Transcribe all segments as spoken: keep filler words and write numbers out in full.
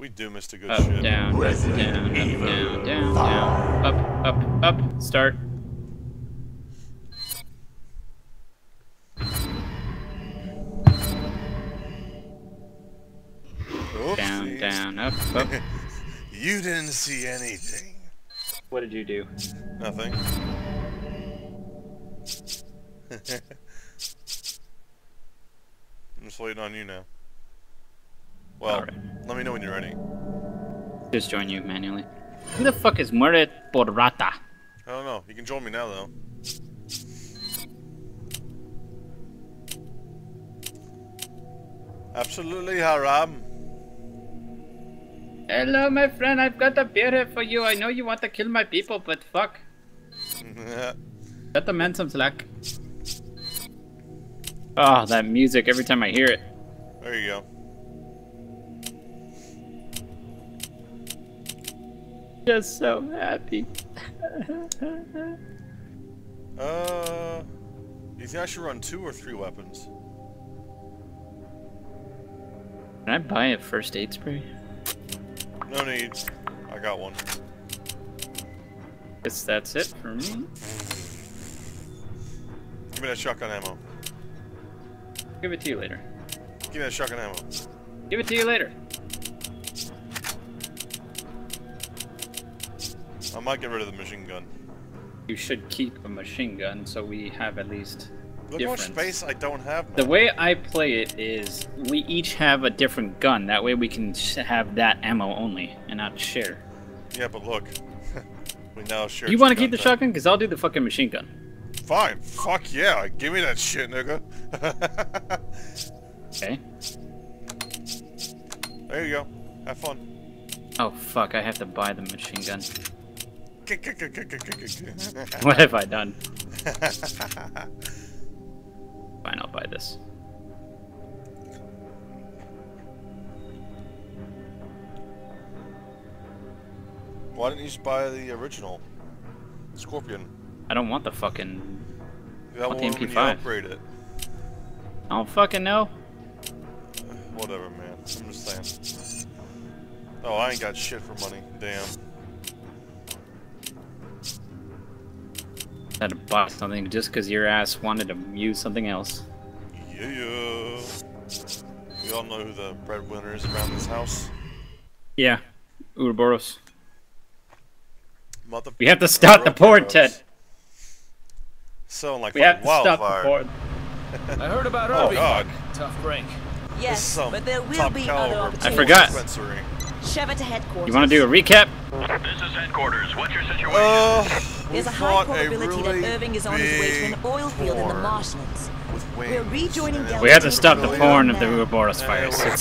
We do miss the good up, shit. Down, up, down, up, down, down, down, up, up, up, start. Down, down, up, up. You didn't see anything. What did you do? Nothing. I'm just waiting on you now. Well, right. Let me know when you're ready. Just join you manually. Who the fuck is Muere por Rata? I don't know. You can join me now, though. Absolutely, Haram. Hello, my friend. I've got a beer here for you. I know you want to kill my people, but fuck. Cut the man some slack. Oh, that music every time I hear it. There you go. Just so happy. uh, you think I should run two or three weapons? Can I buy a first aid spray? No need. I got one. Guess that's it for me. Give me that shotgun ammo. Give it to you later. Give me that shotgun ammo. Give it to you later. I might get rid of the machine gun. You should keep a machine gun so we have at least Look how much space I don't have now. The way I play it is we each have a different gun. That way we can have that ammo only and not share. Yeah, but look. We now share. You want to keep the then. shotgun? Because I'll do the fucking machine gun. Fine. Fuck yeah. Give me that shit, nigga. Okay. There you go. Have fun. Oh, fuck. I have to buy the machine gun. What have I done? Fine, I'll buy this. Why didn't you just buy the original Scorpion? I don't want the fucking. That want one the M P five. when you upgrade it. I don't fucking know. Whatever, man. I'm just saying. Oh, I ain't got shit for money. Damn. Had to buy something just because your ass wanted to use something else. Yeah, yeah. We all know who the breadwinner is around this house. Yeah, Ouroboros. Mother we have to stop the porn, Ted. Sound like we have to wildfire. stop the porn. I heard about oh, God. Tough break. Yes, but there will be other opportunities. I forgot. Shove it to headquarters. You want to do a recap? This is headquarters. What's your situation? Uh, There's a high probability a really that Irving is on his way to an oil field in the marshlands. We're rejoining Delta. We have to stop the porn of the Ouroboros fires. Oh,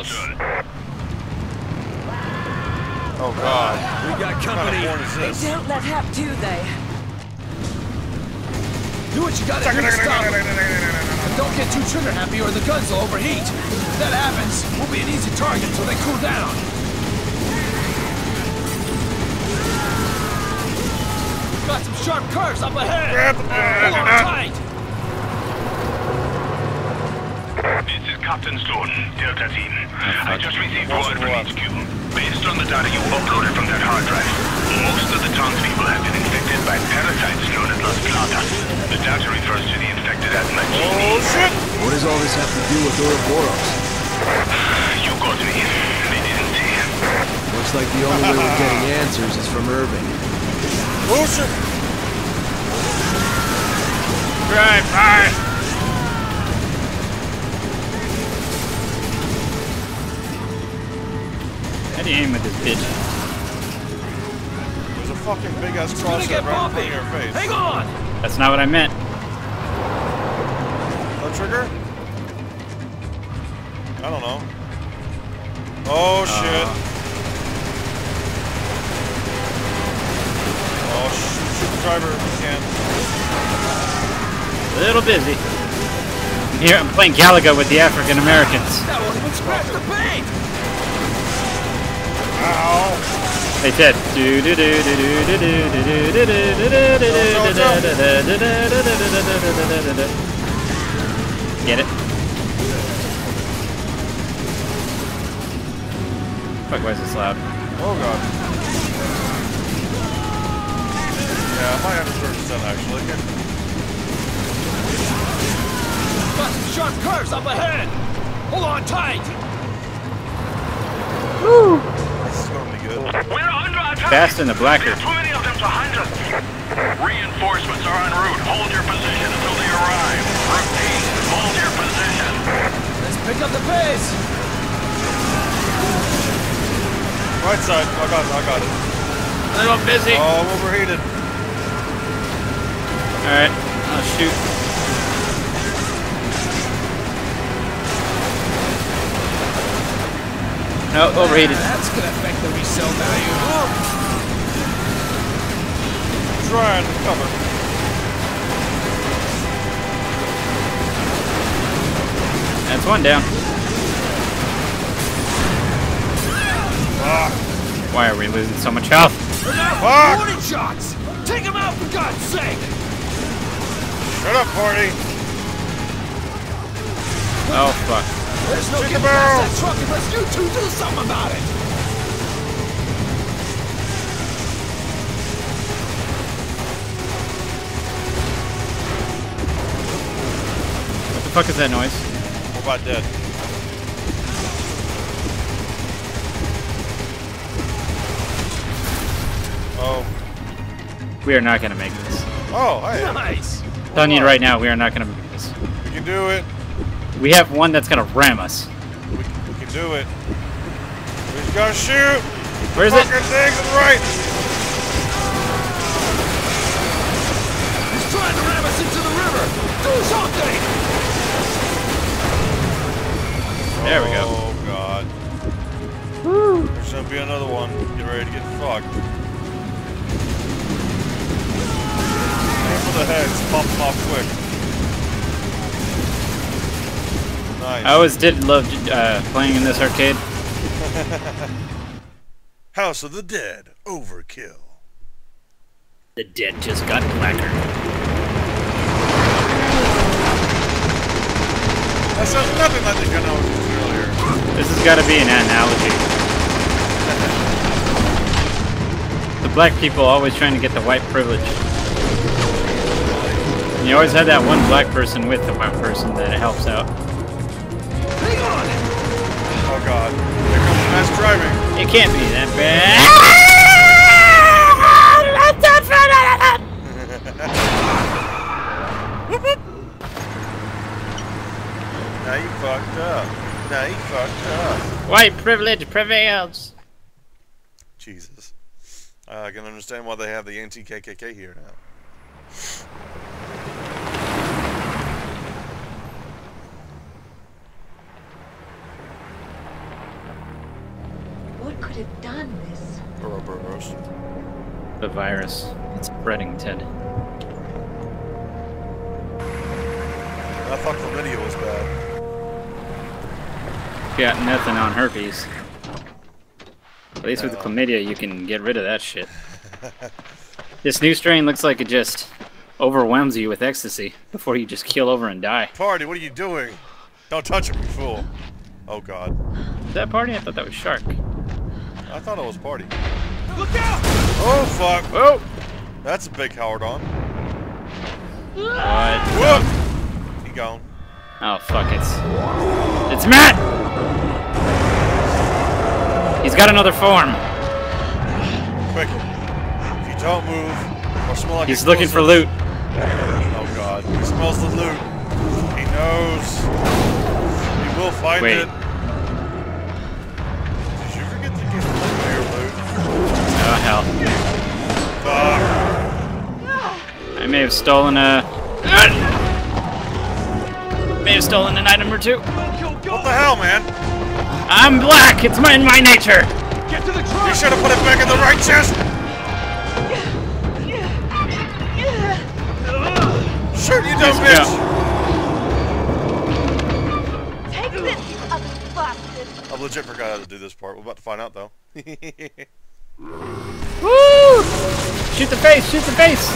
oh God. We got company. Kind of they don't let hap, do they? Do what you gotta do to stop them. And don't get too trigger happy or the guns will overheat. If that happens, we'll be an easy target until they cool down. We've got some sharp curves up ahead. Hold on tight. This is Captain Stone, Delta Team. I just received word from H Q. Based on the data you uploaded from that hard drive, most of the townspeople have been infected by parasites known as Las Plagas. The data refers to the infected as Machini. Oh shit! What does all this have to do with Ouroboros? You got me. They didn't see. Looks like the only way we're getting answers is from Irving. Oh shit! Drive, drive! How do you aim with this bitch? There's a fucking big ass crosshair right in front of your face. Hang on! That's not what I meant. No trigger? I don't know. Oh shit. Uh, oh shoot, shoot the driver if you can. A little busy. Here I'm playing Galaga with the African Americans. That won't even scratch the paint! Hey Ted. Get it? Fuck, why is this loud? Oh god. Yeah, I might have to turn this on actually. Got some sharp curves up ahead! Hold on tight! Woo! This is gonna be good. We're under attack! Fast in the blacker. There are too many of them to hunt us. Reinforcements are en route. Hold your position until they arrive. Repeat, hold your position. Let's pick up the pace! Right side. I got it. I got it. A little busy. Oh, I'm overheated. Alright, I'll shoot. No, overheated. That's gonna affect the resale value. Trying to cover. That's one down. Ah. Why are we losing so much health? Fuck! Warning shots! Take him out for God's sake! Shut up, party! Oh, fuck. There's no Shoot getting the barrel. past that truck unless you two do something about it! What the fuck is that noise? We're about dead. Oh. We are not gonna make this. Oh, hey. Nice! I'm telling you right now, we are not gonna make this. We can do it. We have one that's gonna ram us. We, we can do it. We just gotta shoot. Where is it? Fucking thing to the right. He's trying to ram us into the river! Do something! There we go. Oh, God. There's gonna be another one. Get ready to get fucked. Aim for the heads. Pop them off quick. Nice. I always did love uh, playing in this arcade. House of the Dead. Overkill. The dead just got blacker. That sounds nothing like the gun I was using earlier. This has got to be an analogy. The black people always trying to get the white privilege. And you always have that one black person with the white person that it helps out. Hang on! Oh god. Here comes the mass driving. It can't be that bad. Now you fucked up. Now you fucked up. White privilege prevails. Jesus. Uh, I can understand why they have the anti K K K here now. What could have done this? Ouroboros. The virus. It's spreading, Ted. I thought chlamydia was bad. Got nothing on herpes. At least with the chlamydia, you can get rid of that shit. This new strain looks like it just overwhelms you with ecstasy before you just keel over and die. Party, what are you doing? Don't touch him, you fool. Oh god. Is that Party? I thought that was Shark. I thought it was Party. Look out! Oh fuck! Whoa! That's a big Howard on. What? Whoop! He gone. Oh fuck, it's... It's Matt! He's got another form. Quick. If you don't move, or smell like He's looking for loot. Oh god. He smells the loot. He knows. He will find Wait. it. Did you forget to get your loot? Oh hell. Fuck. I may have stolen a... May have stolen an item or two. What the hell, man? I'm black! It's my, in my nature! Get to the truck! You should have put it back in the right chest! Shoot, you dumb Yes, bitch! Take this, you ugly bastard! I legit forgot how to do this part. We're about to find out, though. Woo! Shoot the face! Shoot the face!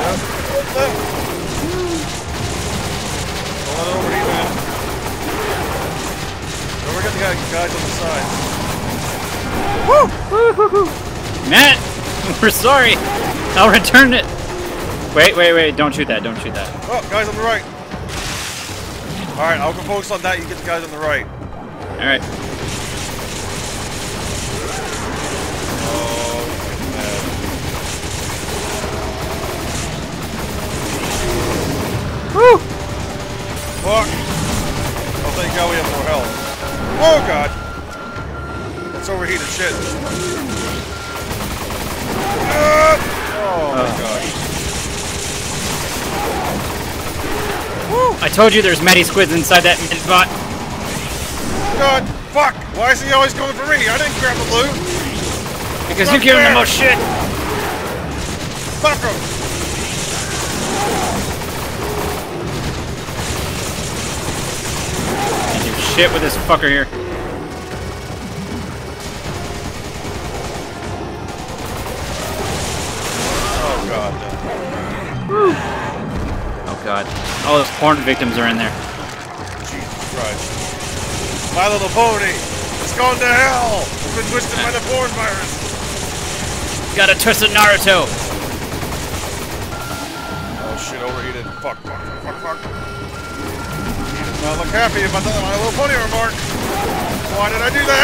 Hold on over to you, man. Don't forget the guy, guys on the side. Woo! Woo, woo, woo. Matt, we're sorry. I'll return it. Wait, wait, wait! Don't shoot that! Don't shoot that! Oh, guys on the right. All right, I'll go focus on that. You get the guys on the right. All right. Oh, man. Woo! Fuck! Oh, thank God we have more health. Oh God! That's overheated shit. Uh, oh my God! Woo! I told you there's many squids inside that mid bot. God! Fuck! Why is he always going for me? I didn't grab the loot! Because you're giving the most shit! Fuck him! And do shit with this fucker here. Oh God. Woo! Oh God. All those porn victims are in there. Jesus Christ. My Little Pony! It's gone to hell! It's been twisted by the porn virus! Got a twisted Naruto! Oh shit, overheated. Fuck, fuck, fuck, fuck, fuck. He does not look happy about the My Little Pony remark. Why did I do that?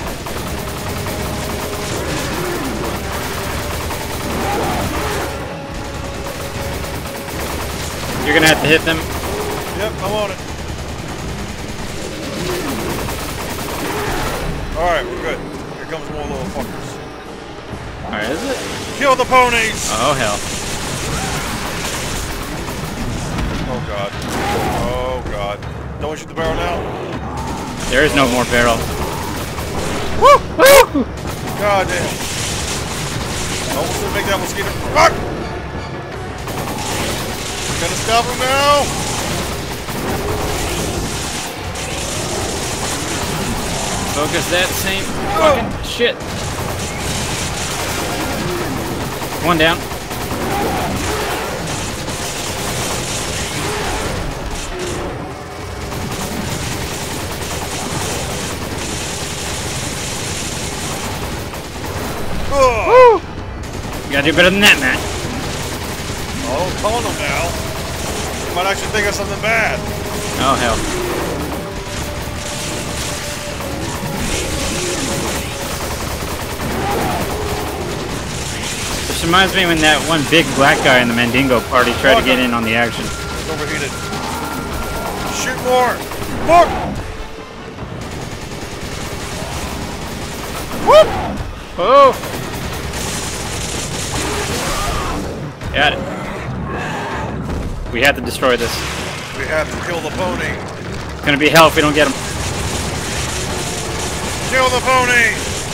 You're gonna have to hit them. Yep, I'm on it. Alright, we're good. Here comes more little fuckers. Alright, is it? Kill the ponies! Oh hell. Oh God. Oh God. Don't we shoot the barrel now? There is no more barrel. Woo! Woo! God damn. Almost didn't make that mosquito. Fuck! Gonna stop him now! Focus that same fucking shit. One down. Woo! You gotta do better than that, Matt. Oh, calling him now. You might actually think of something bad. Oh hell. This reminds me when that one big black guy in the Mandingo party tried to get in on the action. It's overheated. Shoot more! Fuck! Whoop! Oh! Got it. We have to destroy this. We have to kill the pony. It's gonna be hell if we don't get him. Kill the pony!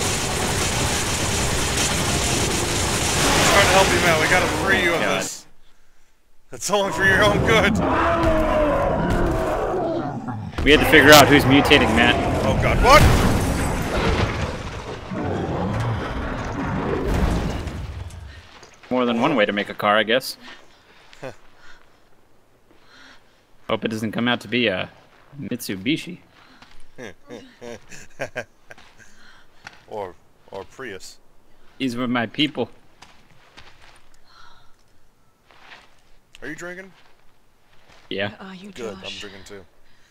I'm trying to help you, man. We gotta free you of God. this. It's only for your own good. We had to figure out who's mutating, Matt. Oh God, what? More than one way to make a car, I guess. Hope it doesn't come out to be a Mitsubishi. or, or Prius. These were my people. Are you drinking? Yeah, Where are you, Good, I'm Josh? drinking too.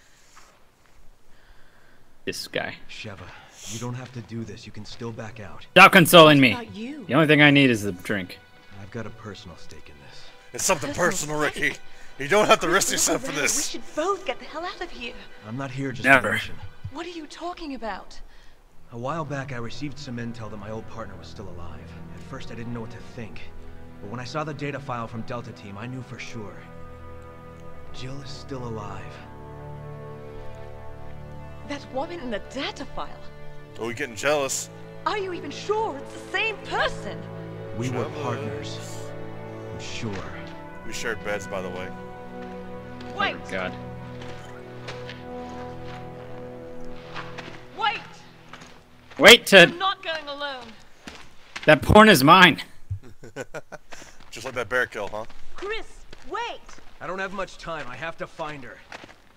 this guy. Sheva, you don't have to do this. You can still back out. Stop consoling me. About you. The only thing I need is the drink. I've got a personal stake in this. It's something Personal personal, Ricky. You don't have to risk yourself for We this. should both get the hell out of here. I'm not here just Never. for mission. What are you talking about? A while back, I received some intel that my old partner was still alive. At first, I didn't know what to think. But when I saw the data file from Delta Team, I knew for sure. Jill is still alive. That woman in the data file. Are we getting jealous? Are you even sure it's the same person? We were Jealous. partners. I'm sure. We shared beds, by the way. Wait! Oh God. Wait! Wait to. I'm not going alone. That porn is mine. Just like that bear kill, huh? Chris, wait! I don't have much time. I have to find her.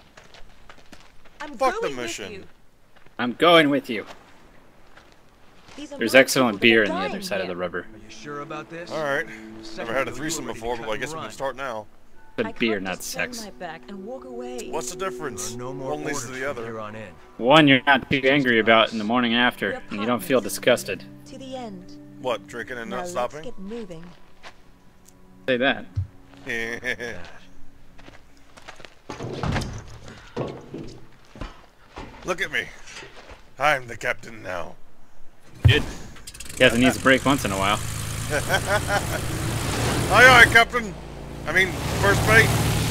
I'm Fuck the going mission. with you. I'm going with you. These are There's my excellent people that beer are on the other dying side of here. the river. Are you sure about this? Alright. Second Never had a ago, you threesome were ready to before, cut but I and guess we run. can start now. But I beer, can't not just turn sex. my back and walk away. What's the There difference? are no more One leads orders to the from other. here on in. One you're not too angry about in the morning after, We're and you don't feel partners. disgusted. To the end. What, drinking and Now not let's stopping? get moving. Say that. Look at me. I'm the captain now. Good. Guess it needs a break once in a while. Aye, aye, Captain. I mean, first mate.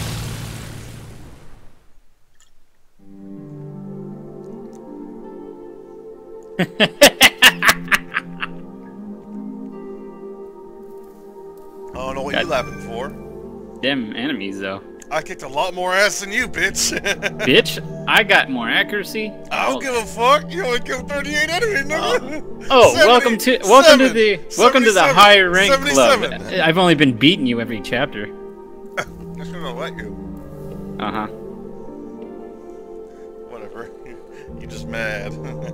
I don't know what God. you laughing for. Them enemies, though. I kicked a lot more ass than you, bitch. Bitch, I got more accuracy. I don't give a fuck. You only killed thirty-eight enemies, nigga. Oh, seventy, welcome to welcome to seven, the welcome to the seventy-seven, higher rank club. seventy-seven. I've only been beating you every chapter. That's gonna let you. Uh huh. Whatever. You're just mad.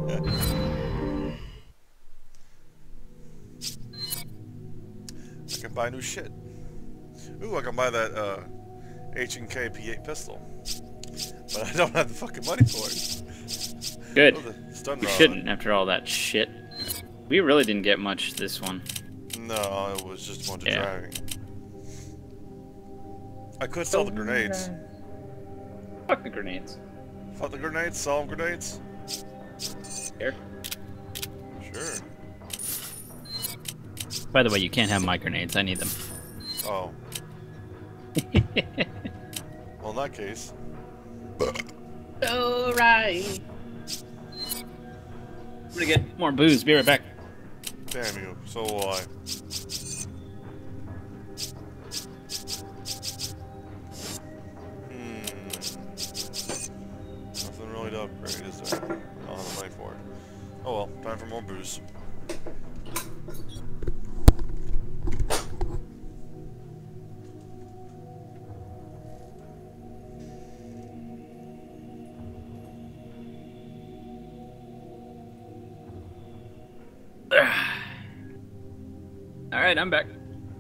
I can buy new shit. Ooh, I can buy that uh, H and K P eight pistol. But I don't have the fucking money for it. Good. Oh, the stun You rod. shouldn't after all that shit. We really didn't get much this one. No, it was just a bunch of Yeah. dragging. I could sell the grenades. Fuck the grenades. Fuck the grenades, sell them grenades. Here. Sure. By the way, you can't have my grenades. I need them. Oh. Well, in that case. Alright. I'm gonna get more booze. Be right back. Damn you. So will I. Hmm. Nothing really to upgrade, is there? I don't have the money for it. Oh well, time for more booze. Alright, I'm back.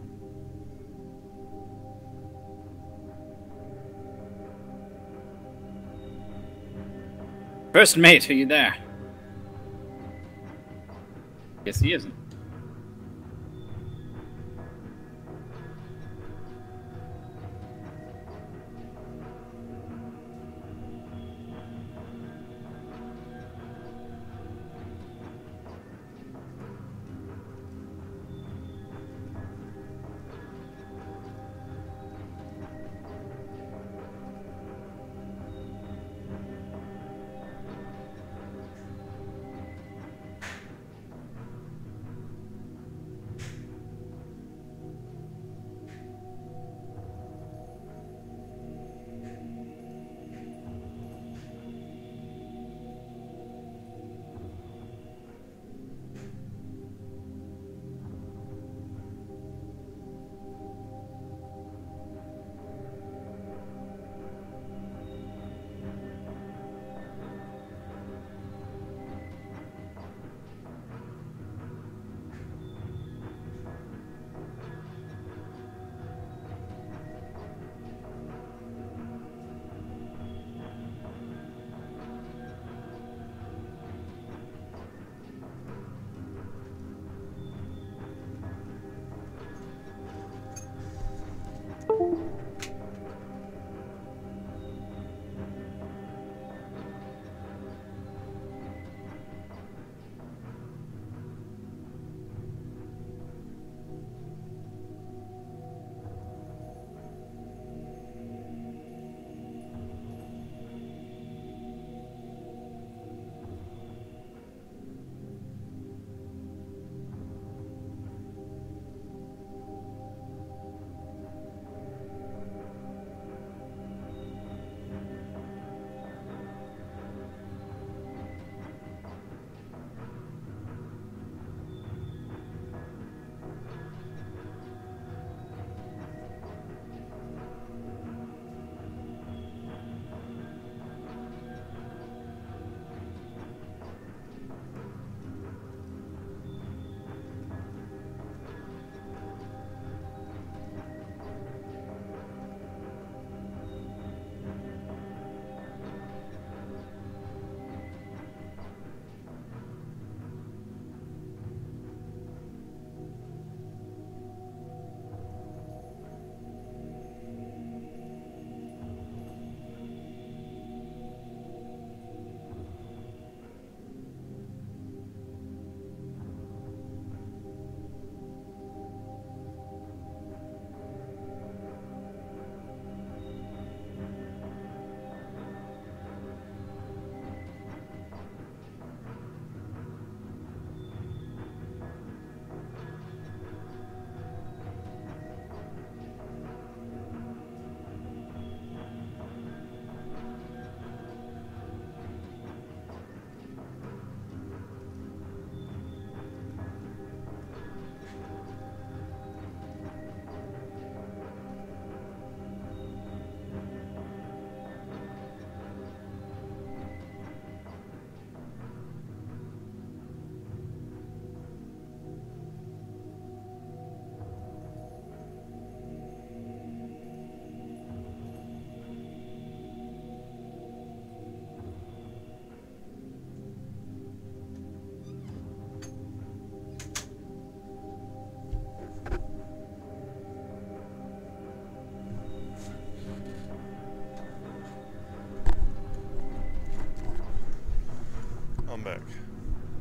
First mate, are you there? Guess he isn't.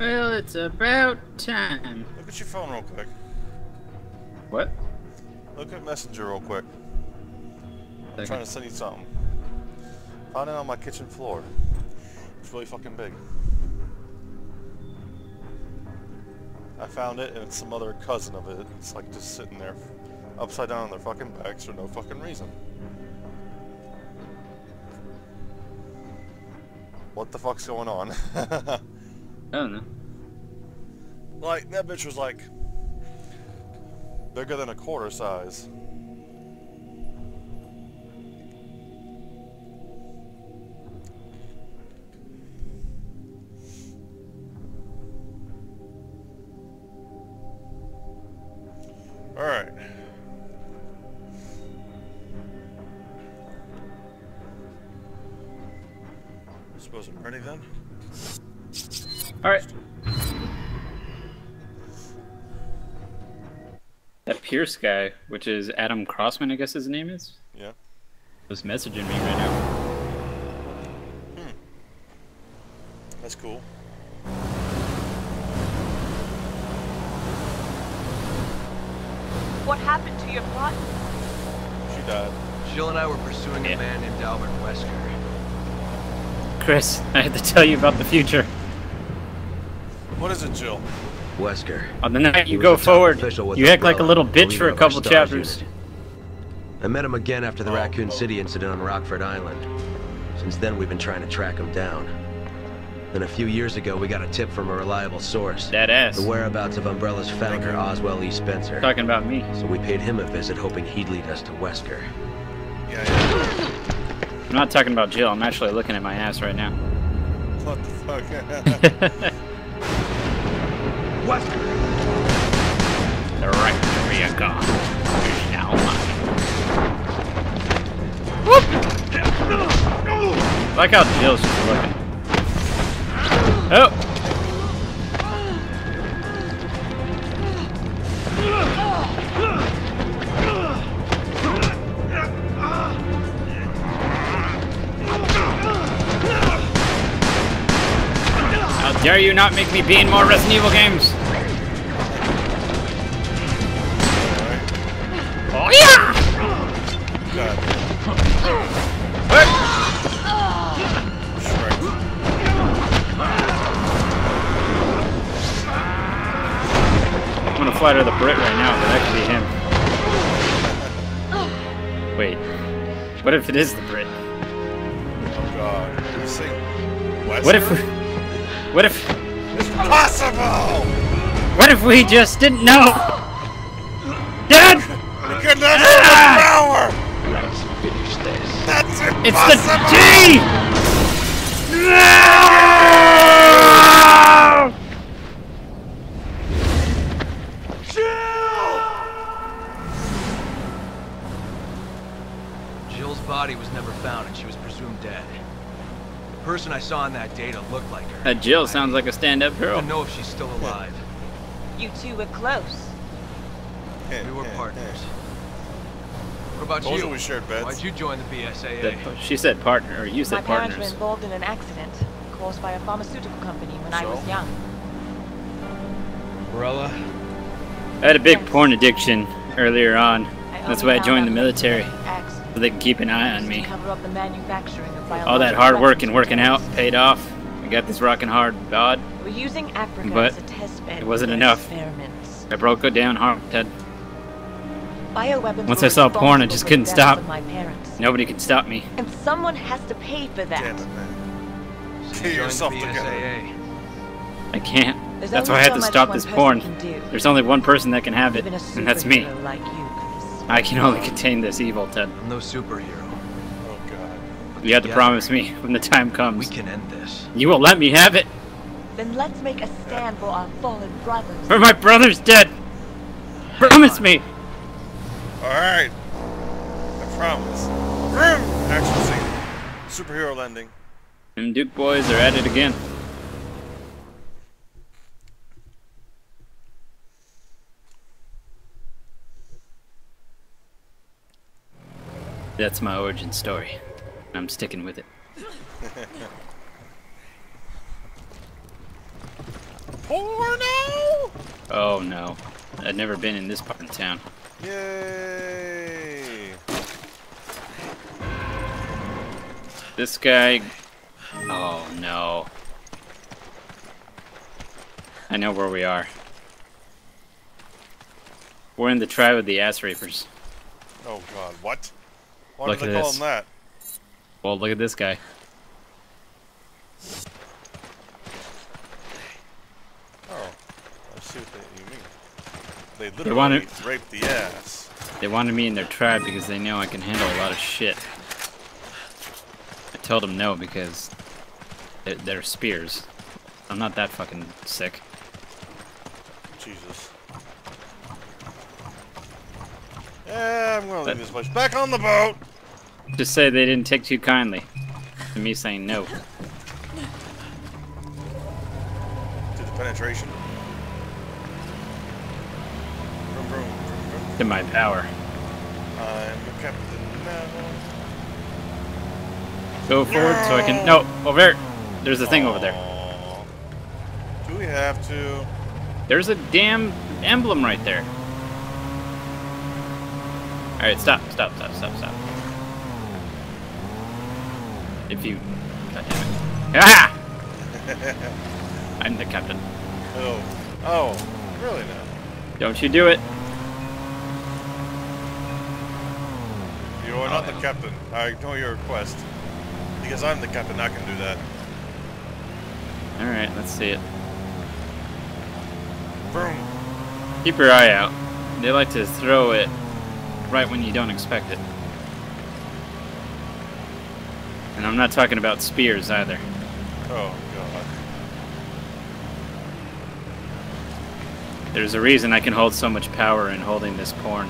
Well, it's about time. Look at your phone real quick. What? Look at Messenger real quick. I'm Okay. trying to send you something. Found it on my kitchen floor. It's really fucking big. I found it, and it's some other cousin of it. It's like just sitting there, upside down on their fucking backs for no fucking reason. What the fuck's going on? I don't know. Like, that bitch was like bigger than a quarter size. Alright. I suppose I'm ready then? Alright. That Pierce guy, which is Adam Crossman, I guess his name is, Yeah. was messaging me right now. Hmm. That's cool. What happened to your plot? She died. Jill and I were pursuing Yeah. a man named Albert Wesker. Chris, I had to tell you about the future. What is it, Jill? Wesker. On the night He you was go a top forward, official with you act like a Umbrella, little bitch leader for a of our couple STARS chapters. unit. I met him again after the Oh, Raccoon oh. City incident on Rockford Island. Since then, we've been trying to track him down. Then a few years ago, we got a tip from a reliable source. That ass. The whereabouts of Umbrella's founder, Oswell E. Spencer. Talking about me. So we paid him a visit, hoping he'd lead us to Wesker. Yeah, yeah. I'm not talking about Jill, I'm actually looking at my ass right now. What the fuck? Wesker! The right Korea gone. Is now mine. I like how Jill's just looking. Oh! How dare you not make me be in more Resident Evil games? Oh yeah! God. What? Shrek. I'm gonna fly to the Brit right now, but that could be him. Wait. What if it is the Brit? Oh God. You sing Wesker? What if we... What if... It's possible! What if we just didn't know? Dad! You can never have power! Let's finish this. That's impossible! It's the T! No! Jill's body was never found, and she was presumed dead. The person I saw in that data looked like her. That Jill sounds like a stand-up I girl. don't know if she's still alive. You two were close. We were partners. What about Told you? you we shared beds. Why'd you join the B S A A? That- she said partner, or you My said parents were partners. involved in an accident caused by a pharmaceutical company when I So? was young. Umbrella? I had a big porn addiction earlier on. I That's only why I found joined out the military, later accident so they can keep an eye on to me. cover up the manufacturing of All that biological hard work weapons and for working out terrorists. paid off. I got this rockin' hard bod. We're using Africa But as a test bed it wasn't for enough. experiments. I broke it down hard, Ted. Bioweapons Once were I saw porn, I responsible just for couldn't the deaths stop. of my parents. Nobody can stop me. And someone has to pay for that. Damn it, man. So Get you joined yourself the B S together. A A. I can't. There's That's only why I had so to much stop one this person porn. can do. There's only one person that can have it, Even a and that's me. superhero like you, Chris. I can only contain this evil, Ted. I'm no superhero. Oh God. You have to Together, promise me when the time We comes. can end this. You will let me have it. Then let's make a stand for our fallen brothers. For my brother's dead. Promise me. Alright. I promise. Vroom! Action scene. Superhero landing. Them Duke boys are at it again. That's my origin story. I'm sticking with it. porno! Oh no. I'd never been in this part of town. Yay! This guy... Oh no. I know where we are. We're in the tribe of the ass rapers. Oh god, what? Why Look do they at call this. him that? Well, look at this guy. Oh, I see what they, you mean. They They literally wanted- raped the ass. They wanted me in their tribe because they know I can handle a lot of shit. I told them no because they're, they're spears. I'm not that fucking sick. Jesus. Yeah, I'm gonna leave But- this place. Back on the boat! Just say they didn't take too kindly to me saying no. To the penetration. Vroom, vroom, vroom, vroom. To my power. I'm the captain now. Go forward so I can... No! Over there! There's a thing over there. Aw. Do we have to? There's a damn emblem right there. Alright, stop, stop, stop, stop, stop. If you... God damn it. Ah! I'm the captain. Oh. Oh. Really now? Don't you do it. You are not Oh, the yeah. captain. I ignore your request. Because I'm the captain, I can do that. Alright, let's see it. Vroom. Keep your eye out. They like to throw it right when you don't expect it. And I'm not talking about spears either. Oh, God. There's a reason I can hold so much power in holding this porn.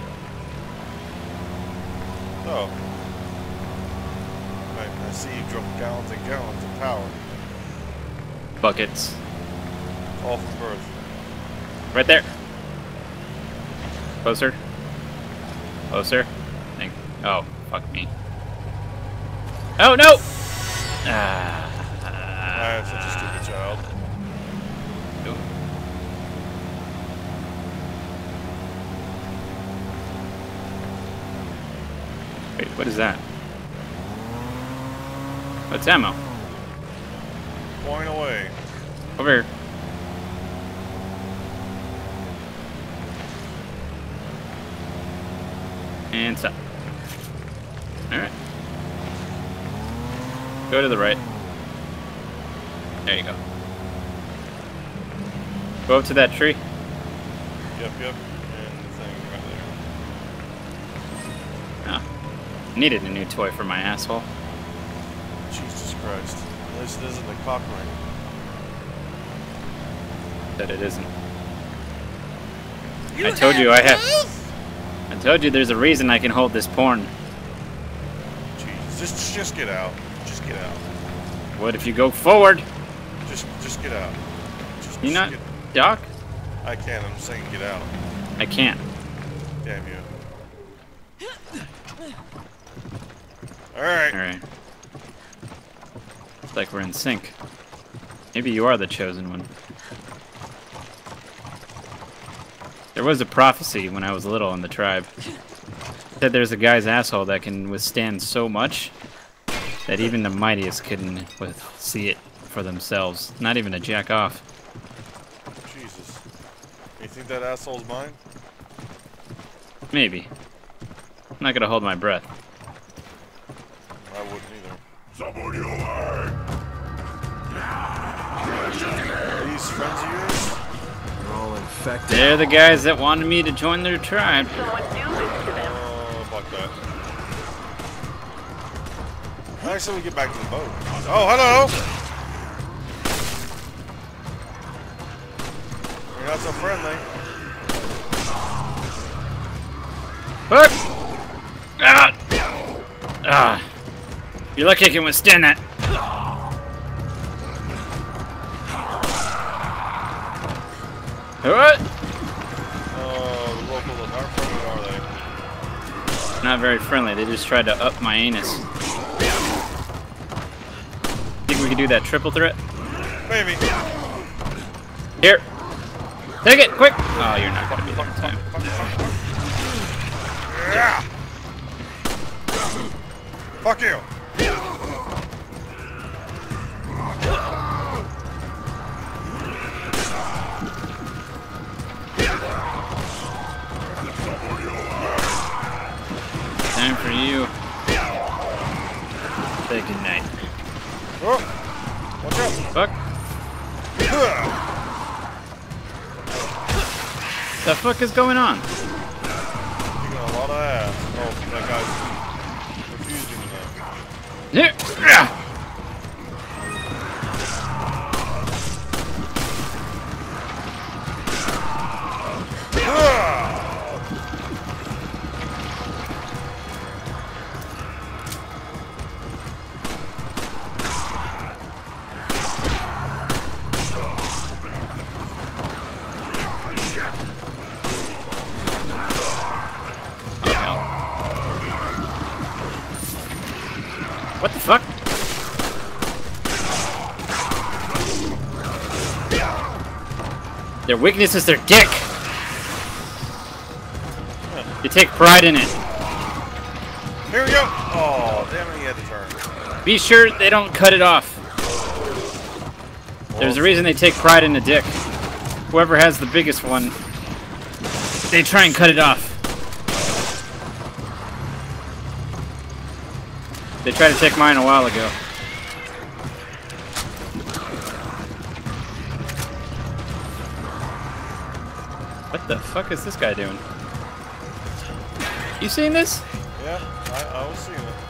Oh. Right, I see you drop gallons and gallons of power. Buckets. All from birth. Right there. Closer. Closer. Thank. Oh, fuck me. Oh no! Ah. I am such a stupid child. Ooh. Wait, what is that? What's ammo? Point away. Over here. And stop. Alright. Go to the right. There you go. Go up to that tree. Yep, yep. And the thing right there. Oh. Needed a new toy for my asshole. Jesus Christ. At least it isn't a cock ring. That it isn't. I told you I have... I told you there's a reason I can hold this porn. Jesus. Just, just get out. Just get out. What if you go forward? Just, just get out. Just, You just not... Get, Doc? I can. I'm saying get out. I can't. Damn you. Alright. Alright. Looks like we're in sync. Maybe you are the chosen one. There was a prophecy when I was little in the tribe. It said there's a guy's asshole that can withstand so much that even the mightiest couldn't with see it for themselves. Not even a jack off. Jesus. You think that asshole's mine? Maybe. I'm not gonna hold my breath. I wouldn't either. Are these friends of yours? They're all infected. They're the guys that wanted me to join their tribe. Oh, fuck that. Actually, we get back to the boat. Oh, hello! You're not so friendly. Fuck! Ah! Ah! You're lucky I can withstand that. What? Oh, the locals aren't friendly, are they? Not very friendly. They just tried to up my anus. Think we could do that triple threat? Maybe. Here. Take it, quick! Oh, you're not gonna be there in time. Yeah. Fuck you. Time for you. Say goodnight. Oh, watch out. Fuck. The fuck is going on? You got a lot of ass. Oh, that guy's refusing to Here. Yeah. What the fuck? Their weakness is their dick. You take pride in it. Here we go. Oh, damn it, he had to turn. Be sure they don't cut it off. There's a reason they take pride in the dick. Whoever has the biggest one, they try and cut it off. They tried to take mine a while ago. What the fuck is this guy doing? You seen this? Yeah, I, I was seeing it.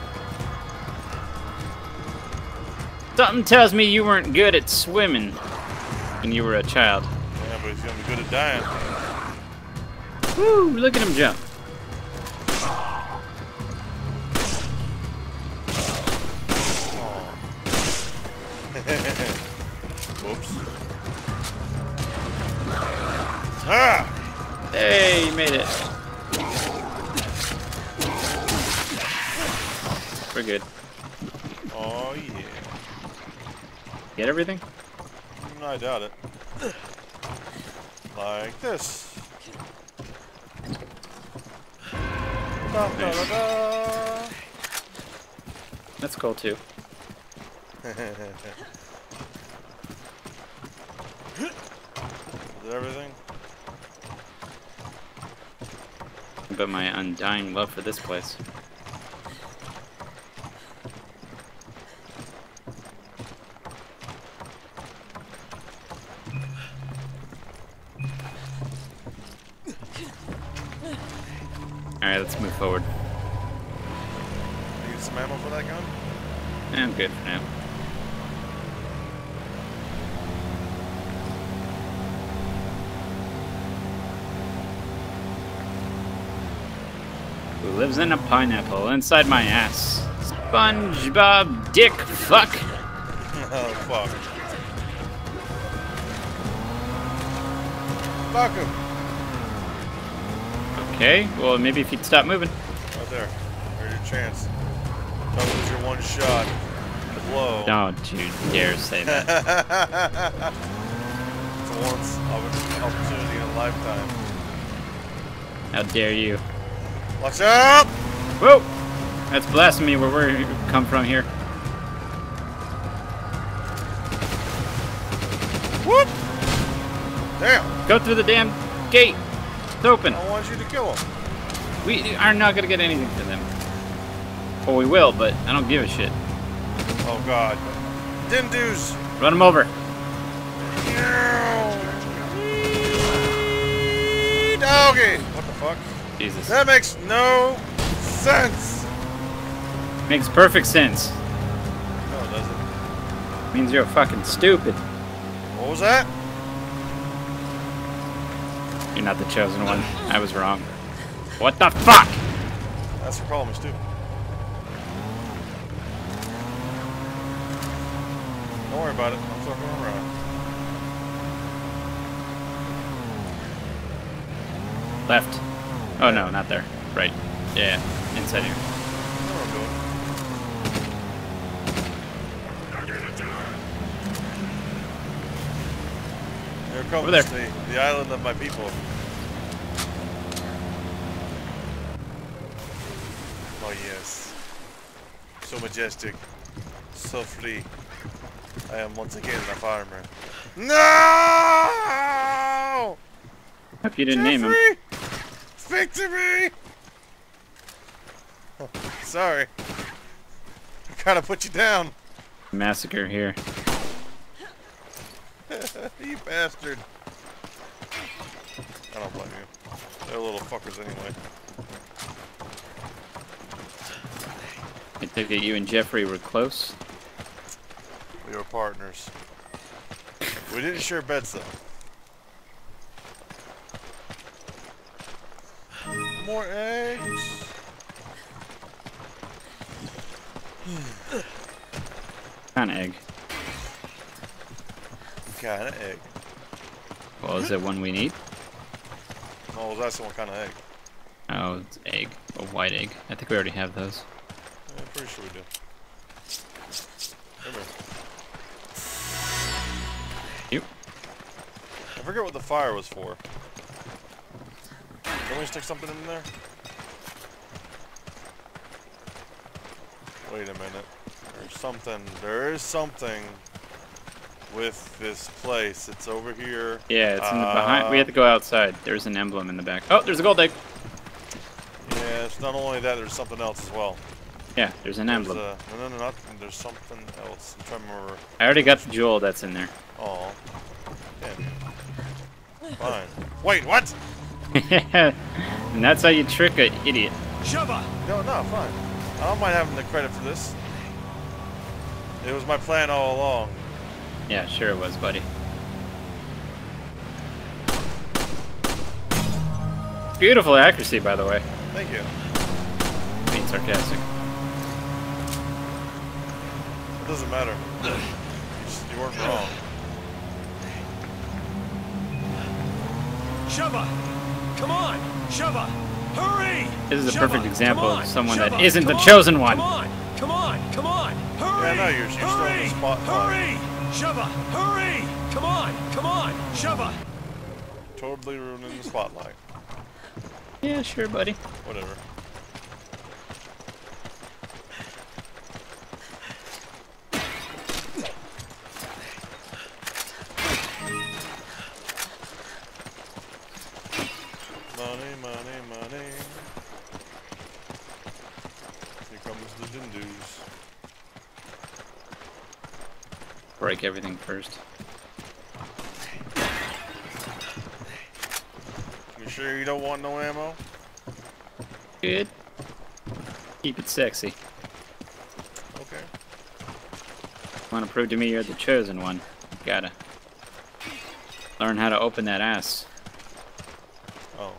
Something tells me you weren't good at swimming when you were a child. Yeah, but he's gonna be good at dying. Woo! Look at him jump. Whoops. Ah! Hey, you made it. We're good. Oh yeah. Get everything? No, I doubt it. Like this. Da, da, da, da. That's cool too. Is that everything? But my undying love for this place. Alright, let's move forward. Need some ammo for that gun? I'm good for now. Who lives in a pineapple inside my ass? SpongeBob dick fuck. Oh, fuck. Fuck him. Okay, well maybe if you'd stop moving. Right there. There's your chance. That was your one shot. Blow. Don't you dare say that. It's a once opportunity in a lifetime. How dare you. Watch out! Whoa! That's blasphemy where we come from here. Whoop! Damn! Go through the damn gate. It's open. I want you to kill him. We are not gonna get anything for them. Well, we will, but I don't give a shit. Oh god. Dindoos! Run them over. Doggy! What the fuck? Jesus. That makes no sense! Makes perfect sense. No, it doesn't. Means you're fucking stupid. What was that? You're not the chosen one. I was wrong. What the fuck? That's for calling me stupid. Don't worry about it. I'm fucking around. Left. Oh no, not there. Right. Yeah, inside here. I know what I'm doing. Here comes there. the, the island of my people. Oh yes. So majestic. So free. I am once again a farmer. No! Hope you didn't Jeffrey! name him. Speak to me! Oh, sorry. I kinda put you down. Massacre here. You bastard. I don't blame you. They're little fuckers anyway. I take it you and Jeffrey were close. We were partners. We didn't share beds though. More eggs. Kind of egg. Kind of egg. Well, is it one we need? Oh, I was asking what kind of egg. Oh, it's egg. A white egg. I think we already have those. Yeah, I'm pretty sure we do. Come here. Yep. I forget what the fire was for. Can we stick something in there? Wait a minute. There's something. There is something with this place. It's over here. Yeah, it's in the uh, behind. We have to go outside. There's an emblem in the back. Oh, there's a gold egg. Yeah, it's not only that. There's something else as well. Yeah, there's an There's emblem. a, no, no, no, not. There's something else. I'm trying to remember. I already got the jewel that's in there. Oh. Damn. Fine. Wait, what? And that's how you trick an idiot. Shubba! No, no, fine. I don't mind having the credit for this. It was my plan all along. Yeah, sure it was, buddy. Beautiful accuracy, by the way. Thank you. Being sarcastic. It doesn't matter. You, just, you weren't wrong. Shubba! Come on! Shubba! Hurry! This is a Shubba, perfect example come on, of someone Shubba, that isn't the come chosen on, one. Come on! Come on! Come on! Hurry! Yeah, I know, you're- you're still in the hurry! spotlight. Hurry! Shubba! Hurry! Come on! Come on! Shubba! Totally ruining the spotlight. Yeah, sure, buddy. Whatever. Money, money, money. Here comes the dindus. Break everything first. You sure you don't want no ammo? Good. Keep it sexy. Okay. Want to prove to me you're the chosen one? You gotta learn how to open that ass. Oh.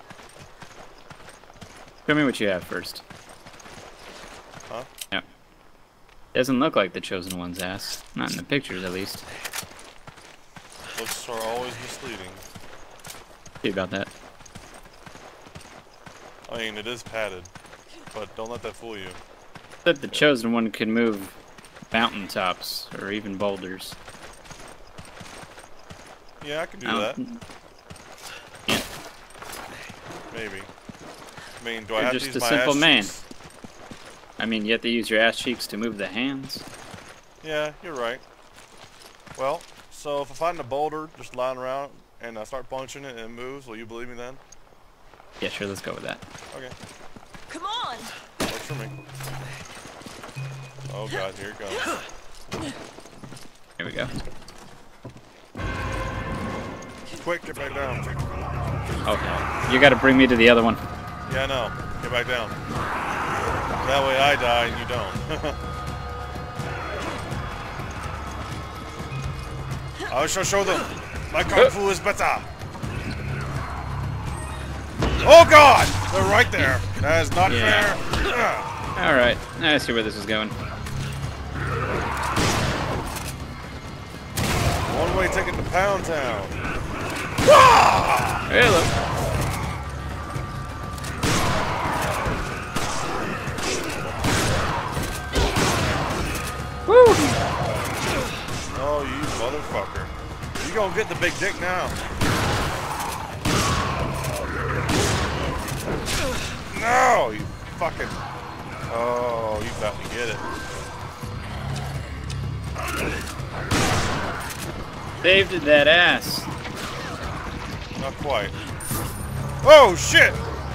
Show me what you have first. Huh? Yep. Doesn't look like the chosen one's ass. Not in the pictures, at least. Looks are always misleading. See about that. I mean, it is padded, but don't let that fool you. That the chosen one could move mountaintops or even boulders. Yeah, I can do I that. don't- Yeah, Maybe. I mean, do I you're have just to use a my simple ass man. cheeks? I mean, you have to use your ass cheeks to move the hands. Yeah, you're right. Well, so if I find a boulder just lying around and I start punching it and it moves, will you believe me then? Yeah, sure, let's go with that. Okay, Come on! works for me. Oh god, here it goes. Here we go. Quick, get back down. Okay. You gotta bring me to the other one. Yeah, I know. Get back down. That way I die and you don't. I shall show them. My kung fu is better. Oh god! They're right there. That is not Yeah. fair. Alright, I see where this is going. One way ticket to Pound Town. Hello. Woo! Oh, you motherfucker. You gonna get the big dick now. No, you fucking. Oh, you about to get it. Saved that ass. Not quite. Oh shit!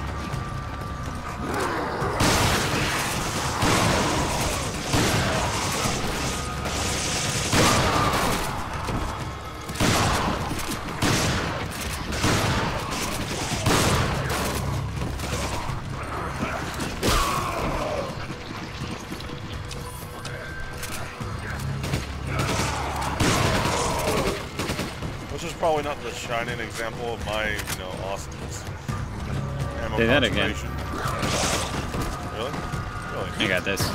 Which is probably not the shining example of my, you know, awesomeness. Ammo Say that again. Really? Really? I got this.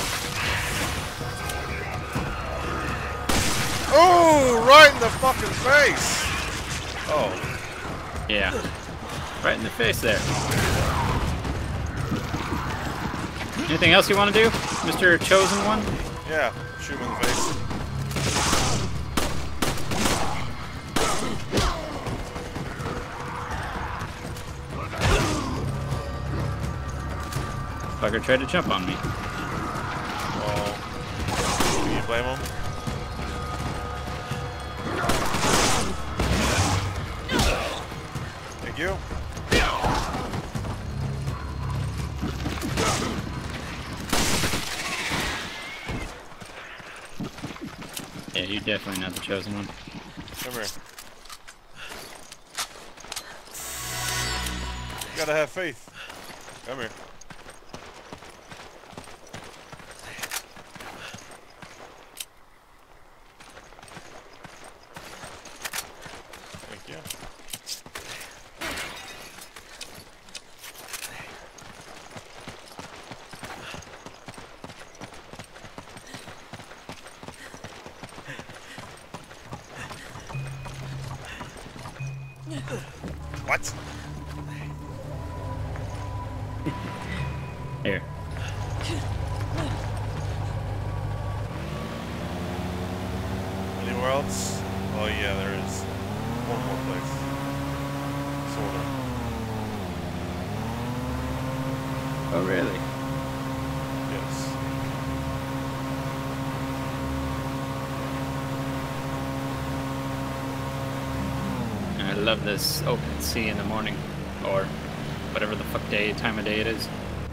Oh, right in the fucking face! Oh. Yeah. Right in the face there. Anything else you want to do, Mister Chosen One? Yeah, shoot him in the face. Fucker tried to jump on me. Oh. Can you blame him? Thank you. Yeah, you're definitely not the chosen one. Come here. You gotta have faith. Come here. Thank you. What? Here. Anywhere else? Oh yeah, there is one more place. Sort of. Oh, really? Yes. I love this open sea in the morning, or whatever the fuck day, time of day it is.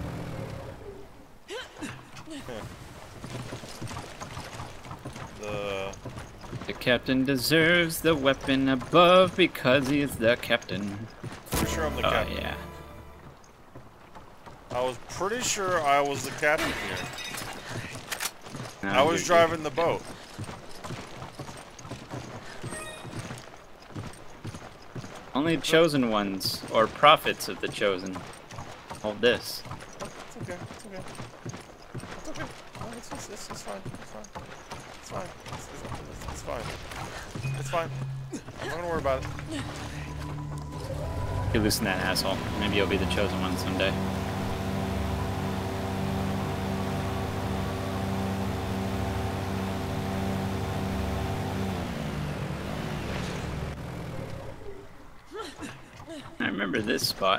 The The captain deserves the weapon above because he is the captain. pretty sure I'm the Oh, captain. yeah. I was pretty sure I was the captain here. No, I was you're- driving the boat. Only chosen ones, or prophets of the chosen, hold this. It's okay. It's okay. It's okay. No, it's, it's, it's, it's fine. It's fine. It's fine. It's, it's, it's, it's fine. It's fine. I'm not gonna worry about it. You loosen that asshole. Maybe you'll be the chosen one someday. I remember this spot.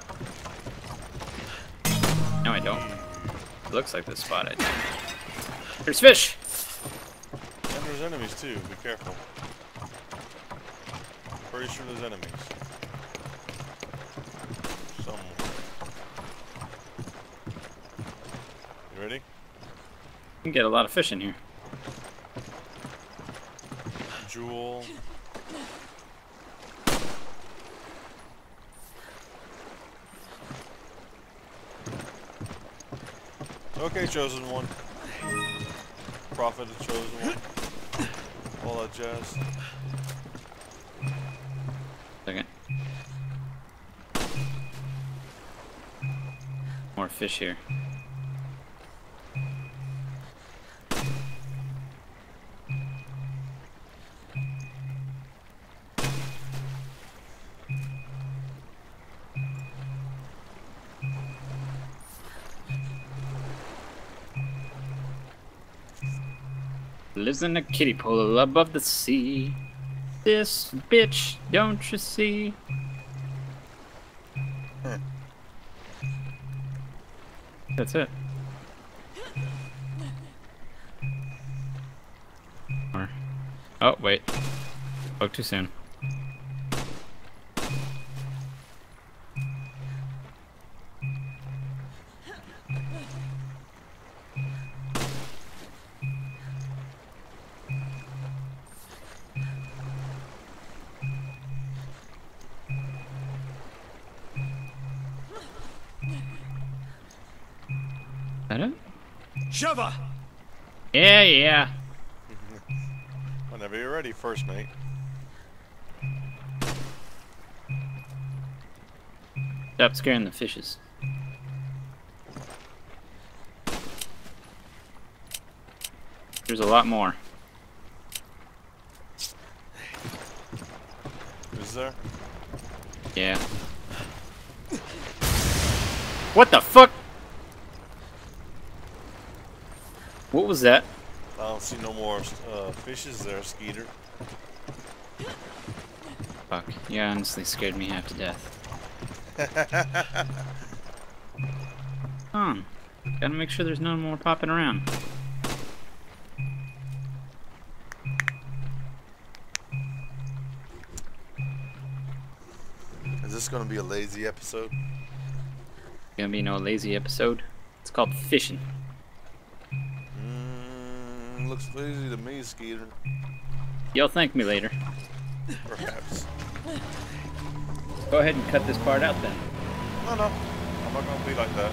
No, I don't. It looks like this spot I do. There's fish! And there's enemies too. Be careful. Pretty sure there's enemies. Somewhere. You ready? You can get a lot of fish in here. Jewel. Okay, chosen one. Prophet, the chosen one. All that jazz. Second. More fish here. Lives in a kiddie pool above the sea. this bitch, don't you see? Hmm. That's it. Or, oh wait, spoke too soon. That it? Sheva! Yeah, yeah. Whenever you're ready, first mate. Stop scaring the fishes. There's a lot more. Is there? Yeah. What the fuck? What was that? I don't see no more uh, fishes there, Skeeter. Fuck. You honestly scared me half to death. Come on. Gotta make sure there's no more popping around. Is this gonna be a lazy episode? Gonna be no lazy episode. It's called fishing. Mm, looks lazy to me, Skeeter. You'll thank me later. Perhaps. Go ahead and cut this part out then. No, no. I'm not gonna be like that.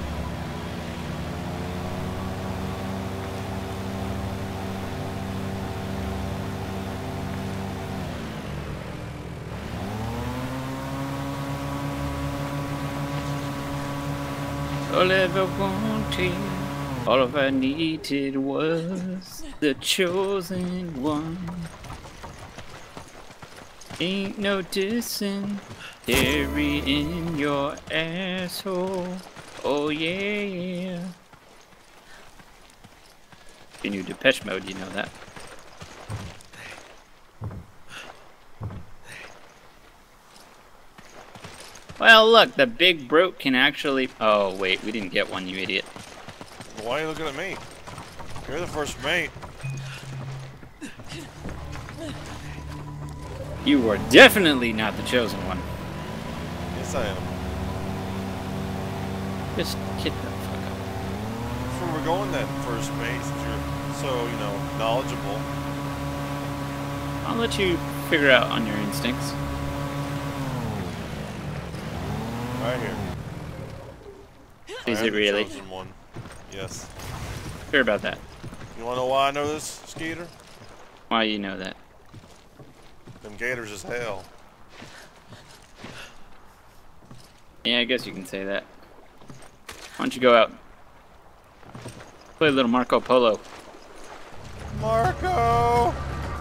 All I ever wanted, all I needed was the chosen one. Ain't no dissing, dairy in your asshole. Oh yeah. In your Depeche Mode, you know that. Well, look, the big broke can actually... Oh, wait, we didn't get one, you idiot. Why are you looking at me? You're the first mate. You were definitely not the chosen one. Yes, I am. Just get the fuck up. That's where we're going then, first mate, since you're so, you know, knowledgeable. I'll let you figure out on your instincts. Right here. Is I it am the really? chosen one. Yes. Sure about that. You wanna know why I know this, Skeeter? Why you know that? Them gators is hell. Yeah, I guess you can say that. Why don't you go out? Play a little Marco Polo. Marco!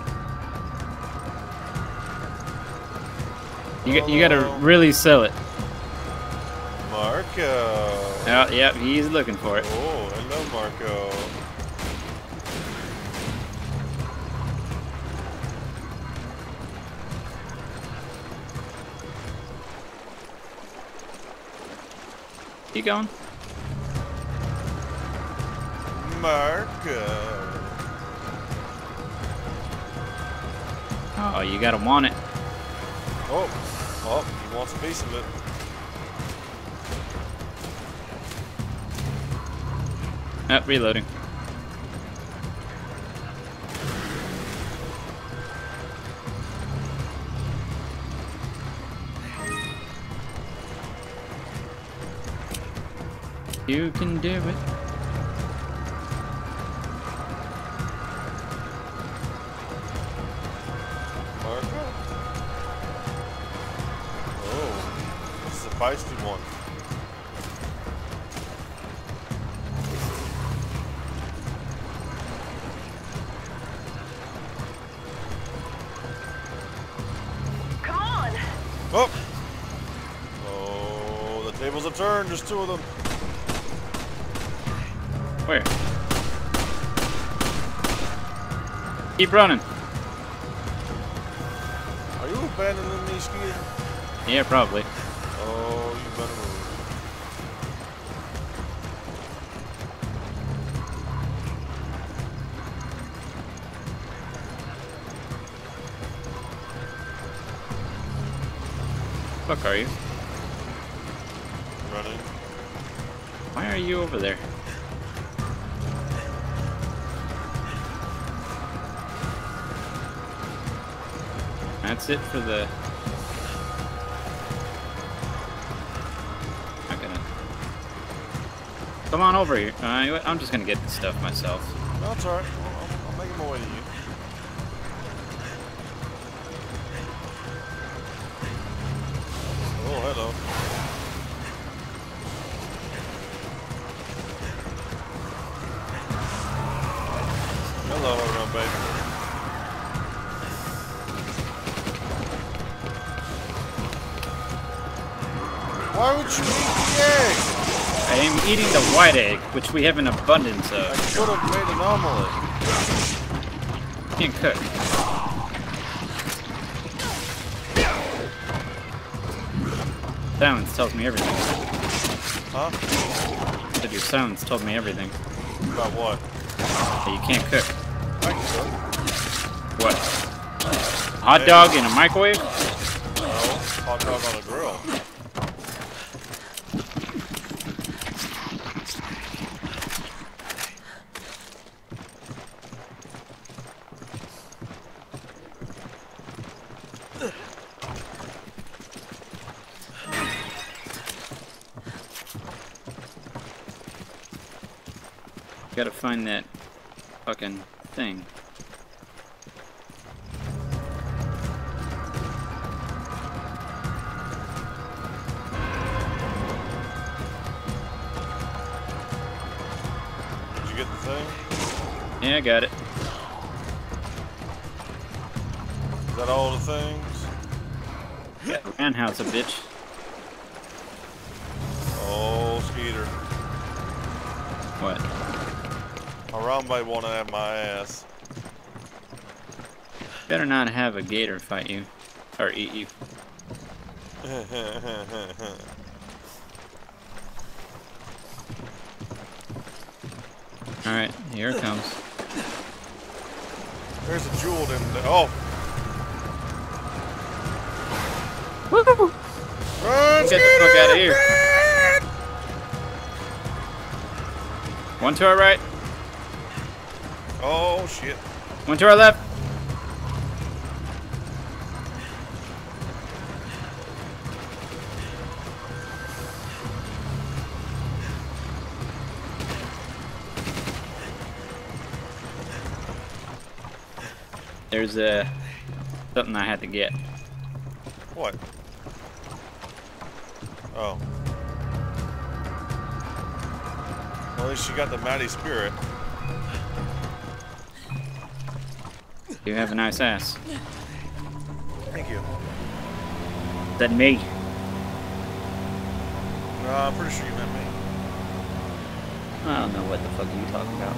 You, got, you gotta really sell it. Marco! Oh, yep, he's looking for it. Oh, hello, Marco. Keep going. Marco. Oh, you gotta want it. Oh, oh, he wants a piece of it. Oh, reloading. You can do it. Marco? Oh, this is a feisty one. Come on! Oh! Oh, the tables have turned. There's two of them. Where? Keep running. you abandoning me, Skeeter? Yeah, probably. Oh, you better move. Fuck are you? Running. Why are you over there? That's it for the... Not gonna... Come on over here. Uh, you know what? I'm just gonna get this stuff myself. No, it's alright. I'll, I'll make my way to you. Oh, hello. Hello, everyone, baby. Why would you eat the egg? I am eating the white egg, which we have an abundance I of. could have made an omelet. Can't cook. Silence tells me everything. Huh? Said your silence told me everything. About what? That you can't cook. I can cook. What? A hot dog in a microwave? No, hot dog on a grill. Gotta find that fucking thing. Did you get the thing? Yeah, I got it. Is that all the things? Roundhouse a bitch. Oh, Skeeter. What? Harambe wanna have my ass. Better not have a gator fight you. Or eat you. Alright, here it comes. There's a jewel in there. Oh! Woo! Run, Get the fuck out of here. One to our right. Oh, shit. One to our left. There's uh, something I had to get. What? Oh. Well, at least you got the Maddie spirit. You have a nice ass. Thank you. Is that me? No, I'm pretty sure you meant me. I don't know what the fuck are you talking about.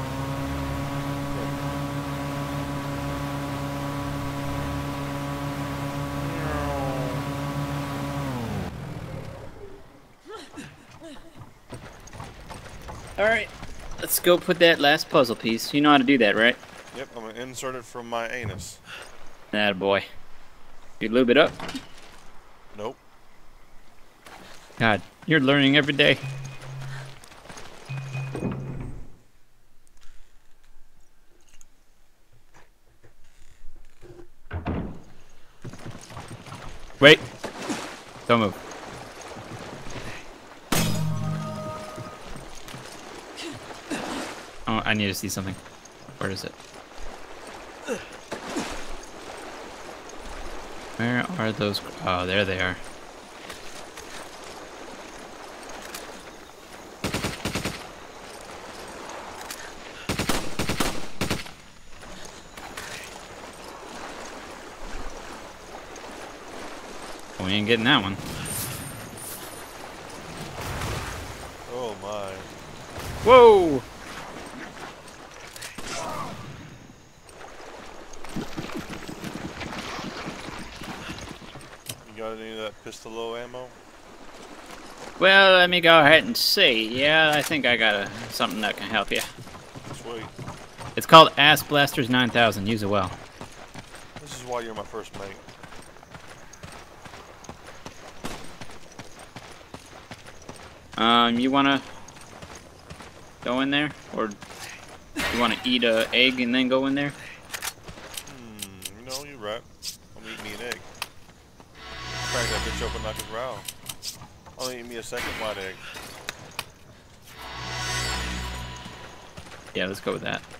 Alright, let's go put that last puzzle piece. You know how to do that, right? Yep, I'm gonna insert it from my anus. Atta boy. You lube it up? Nope. God, you're learning every day. Wait. Don't move. Oh, I need to see something. Where is it? Where are those? Oh, there they are. We ain't getting that one. Oh my. Whoa! Pistol ammo? Well, let me go ahead and see. Yeah, I think I got a, something that can help you. Sweet. It's called Ass Blasters nine thousand. Use it well. This is why you're my first mate. Um, you wanna go in there, or you wanna eat a egg and then go in there? Hmm. No, you're right. I'm eating me an egg. Crack that bitch open like a row. I'll eat me a second white egg. Yeah, let's go with that.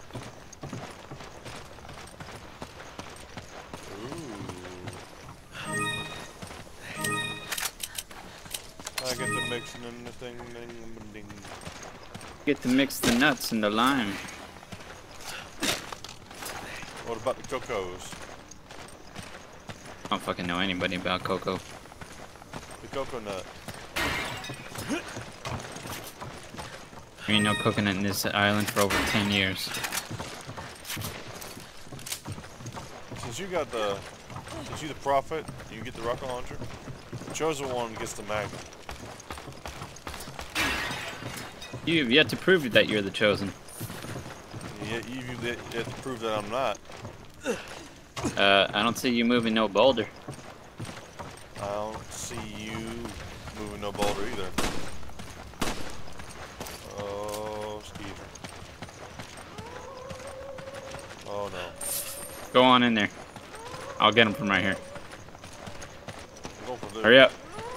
I get the mixing and the thing, ding, ding. Get to mix the nuts and the lime. What about the cocos? I don't fucking know anybody about cocoa. The coconut. There ain't no coconut in this island for over ten years. Since you got the, since you the prophet, you get the rocket launcher. The chosen one gets the magnum. You've yet to prove that you're the chosen. You, you, you have to prove that I'm not. Uh, I don't see you moving no boulder. I don't see you moving no boulder either. Oh, Steve. Oh no. Go on in there. I'll get him from right here. Go for this. Hurry up.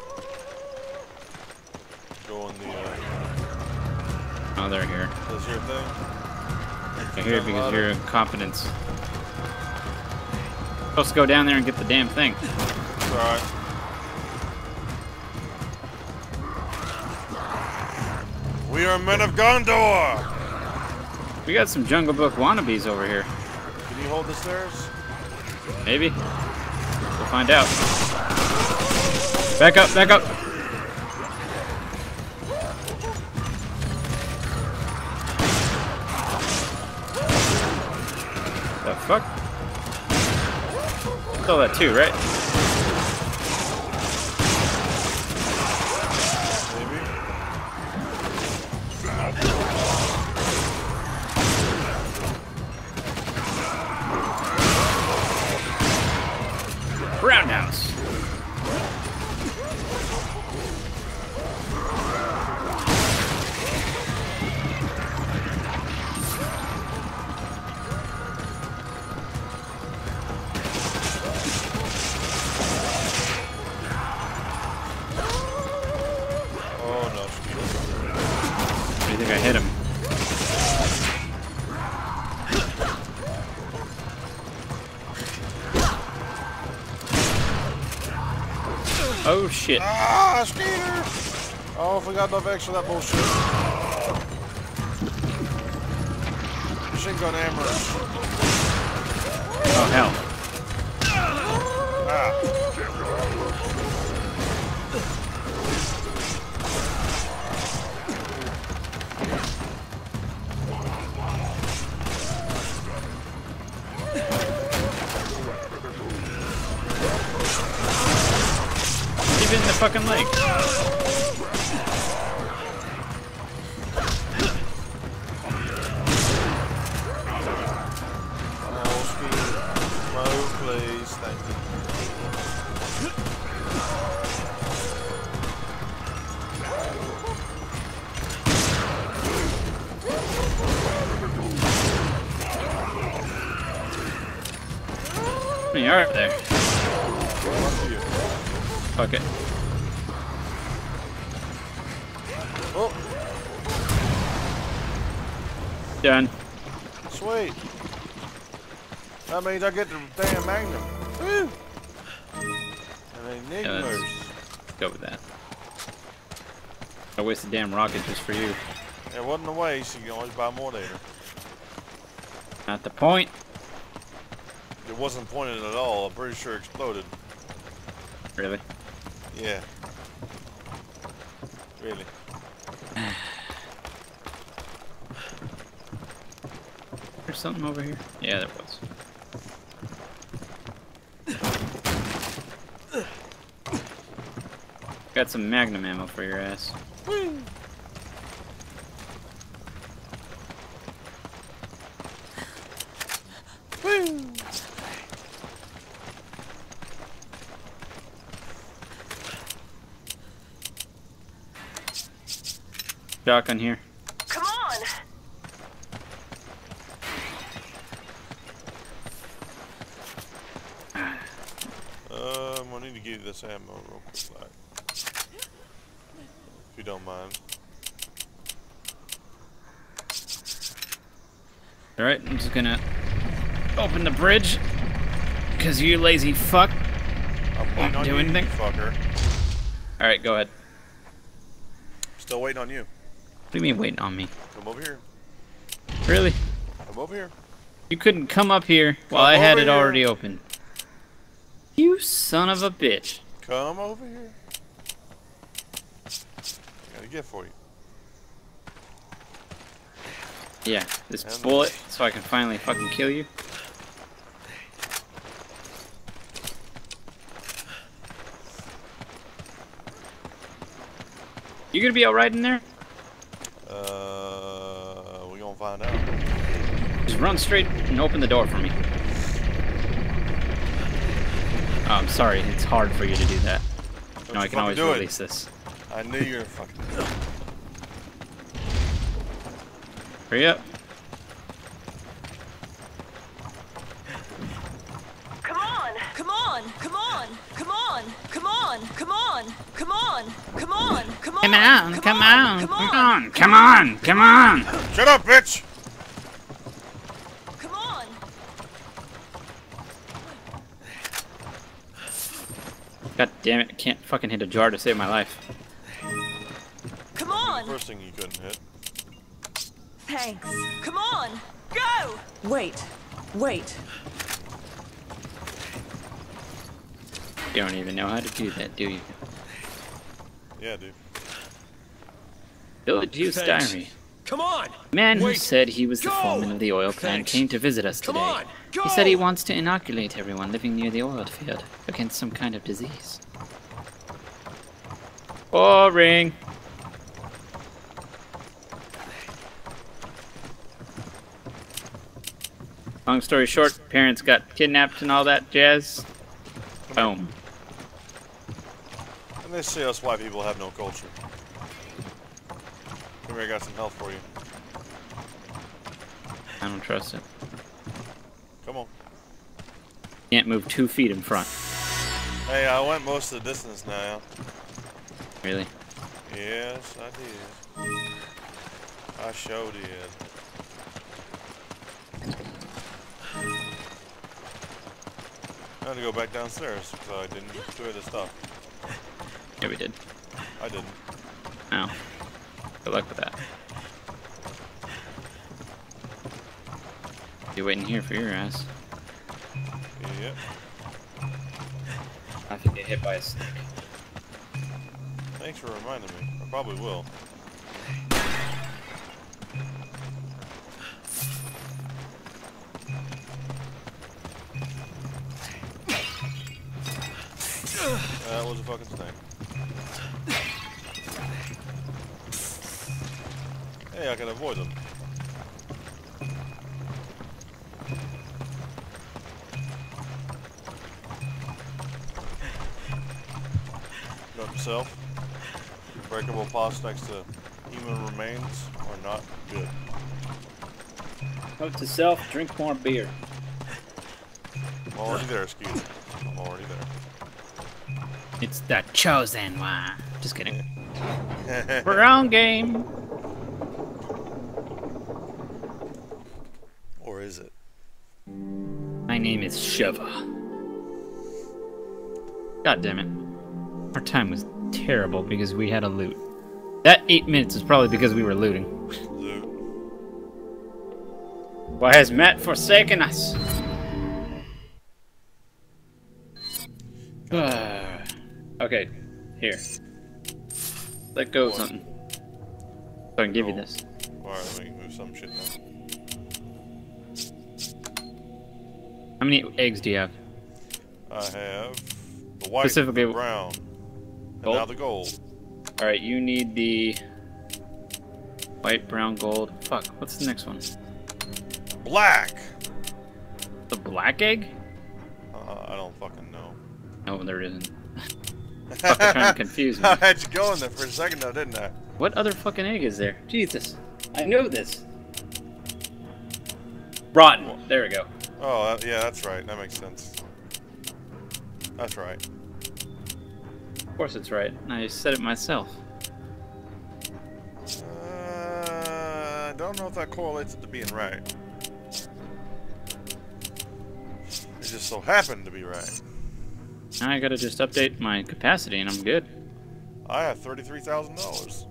Go in the, uh... Oh, they're here. This your thing? They're here because you're incompetence. Supposed to go down there and get the damn thing. It's alright. We are men of Gondor! We got some Jungle Book wannabes over here. Can you hold the stairs? Maybe. We'll find out. Back up, back up! The fuck? Saw that too, right? Maybe. Roundhouse. I think I hit him. Oh shit. Ah, Skeeter! Oh, if we got enough extra that bullshit. Machine gun hammer. Oh hell. Ah. In the fucking leg. Oh, Skeeter. Oh, please. Thank You are up there. Fuck it. Oh. Done. Sweet. That means I get the damn magnum. Woo! And Yeah, enigmas. let's go with that. I wasted damn rocket just for you. It wasn't a waste. You can always buy more later. Not the point. It wasn't pointed at all. I'm pretty sure it exploded. Really? Yeah. Really. There's something over here? Yeah, there was. Got some magnum ammo for your ass. Woo. Woo. Shotgun here. Come on! Um, I need to give you this ammo real quick, like, if you don't mind. Alright, I'm just gonna open the bridge. Because you lazy fuck I'm waiting won't on do you, anything. you fucker. Alright, go ahead. Still waiting on you. What do you mean waiting on me? Come over here. Really? Come over here. You couldn't come up here while Come I had over it here. already open. You son of a bitch. Come over here. Got a gift for you. Yeah, this And bullet, so I can finally fucking kill you. You gonna be alright in there? Uh, we gonna find out. Just run straight and open the door for me. Oh, I'm sorry, it's hard for you to do that. Don't No, I you can always fucking do it. release this. I knew you were fucking. Hurry up. Come on! Come on! Come on! Come on! Come on! Come on! Come on! Come on! Come on! Come on, come on, come on, come on, come on! Shut up, bitch! Come on! God damn it, I can't fucking hit a jar to save my life. Come on! First thing you couldn't hit. Thanks. Come on! Go! Wait. Wait. You don't even know how to do that, do you? Yeah, dude. Village Use Thanks. Diary. Come on! Man who Wait. said he was the Go. foreman of the oil plant Thanks. came to visit us Come today. on, He said he go. wants to inoculate everyone living near the oil field against some kind of disease. Boring. Long story short, parents got kidnapped and all that jazz. Boom. And they say us white people have no culture. Come here, I got some help for you. I don't trust it. Come on. Can't move two feet in front. Hey, I went most of the distance now. Really? Yes, I did. I sure did. I had to go back downstairs because I didn't do the stuff. Yeah, we did. I didn't. No. Good luck with that. Be waiting here for your ass. Yep. I have to get hit by a snake. Thanks for reminding me. I probably will. That was a fucking snake. Hey, I can avoid them. Note to self. Breakable pots next to human remains are not good. Note to self, drink more beer. I'm already there, excuse me. I'm already there. It's the chosen one. Just kidding. Wrong game. Or is it? My name is Shiva. God damn it. Our time was terrible because we had a loot. That eight minutes is probably because we were looting. Loot. Why has Matt forsaken us? Okay, here. Let go of something. So I can give you this. Alright, let me move some shit down. How many eggs do you have? I have the white, Specifically- the brown. Gold? Now the gold. Alright, you need the white, brown, gold. Fuck, what's the next one? Black! The black egg? Uh, I don't fucking know. No, there isn't. Fucking trying to confuse me. I had you going there for a second though, didn't I? What other fucking egg is there? Jesus. I know this. Rotten. There we go. Oh, that, yeah, that's right. That makes sense. That's right. Of course it's right. I said it myself. Uh, I don't know if that correlates it to being right. It just so happened to be right. Now I gotta just update my capacity and I'm good. I have thirty-three thousand dollars.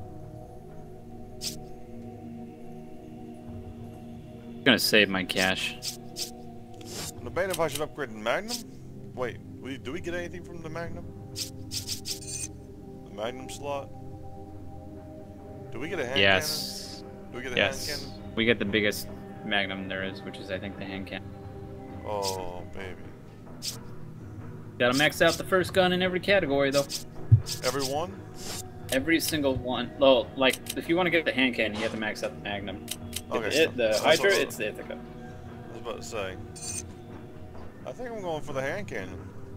I'm gonna save my cash. I'm debating if I should upgrade the Magnum. Wait, we, do we get anything from the Magnum? The Magnum slot? Do we get a hand Yes. cannon? Do we get a Yes. hand cannon? We get the biggest Magnum there is, which is I think the hand cannon. Oh, baby. Gotta max out the first gun in every category though. Everyone? Every single one. Well, like, if you want to get the hand cannon, you have to max out the Magnum. Okay, If so it, the that's Hydra, what- it's the Ithaca. I was about to say. I think I'm going for the hand cannon.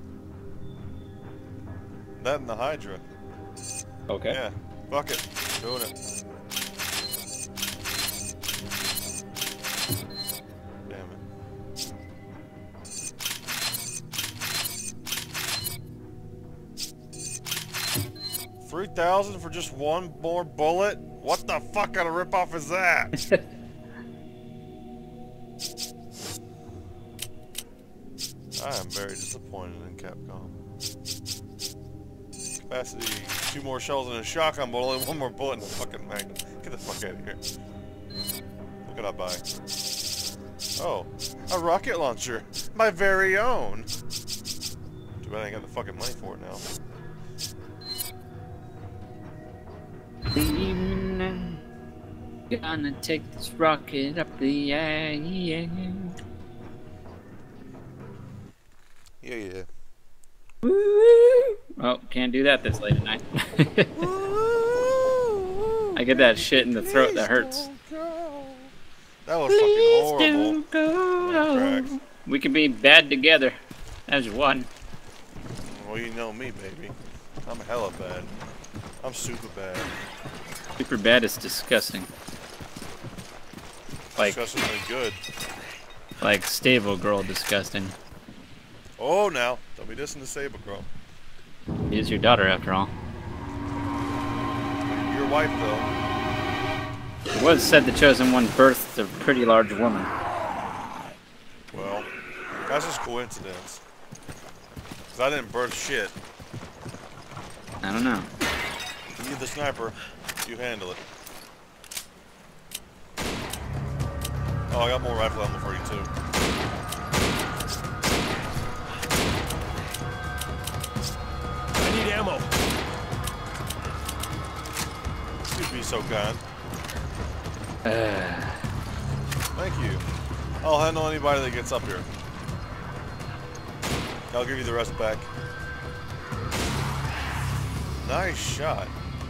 That and the Hydra. Okay. Yeah, fuck it. Doing it. Damn it. Three thousand for just one more bullet? What the fuck kind of ripoff is that? I am very disappointed in Capcom. Capacity, two more shells in a shotgun, but only one more bullet in the fucking Magnum. Get the fuck out of here. What can I buy? Oh, a rocket launcher. My very own. Too bad I ain't got the fucking money for it now. Gonna take this rocket up the air. Yeah, yeah. Oh, can't do that this late at night. I get that shit in the throat that hurts. That was fucking horrible. Oh, cracks. We can be bad together as one. Well, you know me, baby. I'm hella bad. I'm super bad. Super bad is disgusting. Like, Disgustingly good. like stable girl disgusting. Oh, now. Don't be dissing the Sable Girl. She is your daughter after all. Your wife, though. It was said the chosen one birthed a pretty large woman. Well, that's just coincidence. Because I didn't birth shit. I don't know. You need the sniper. You handle it. Oh, I got more rifle ammo for you, too. I need ammo. You'd be so kind. Uh, Thank you. I'll handle anybody that gets up here. I'll give you the rest back. Nice shot.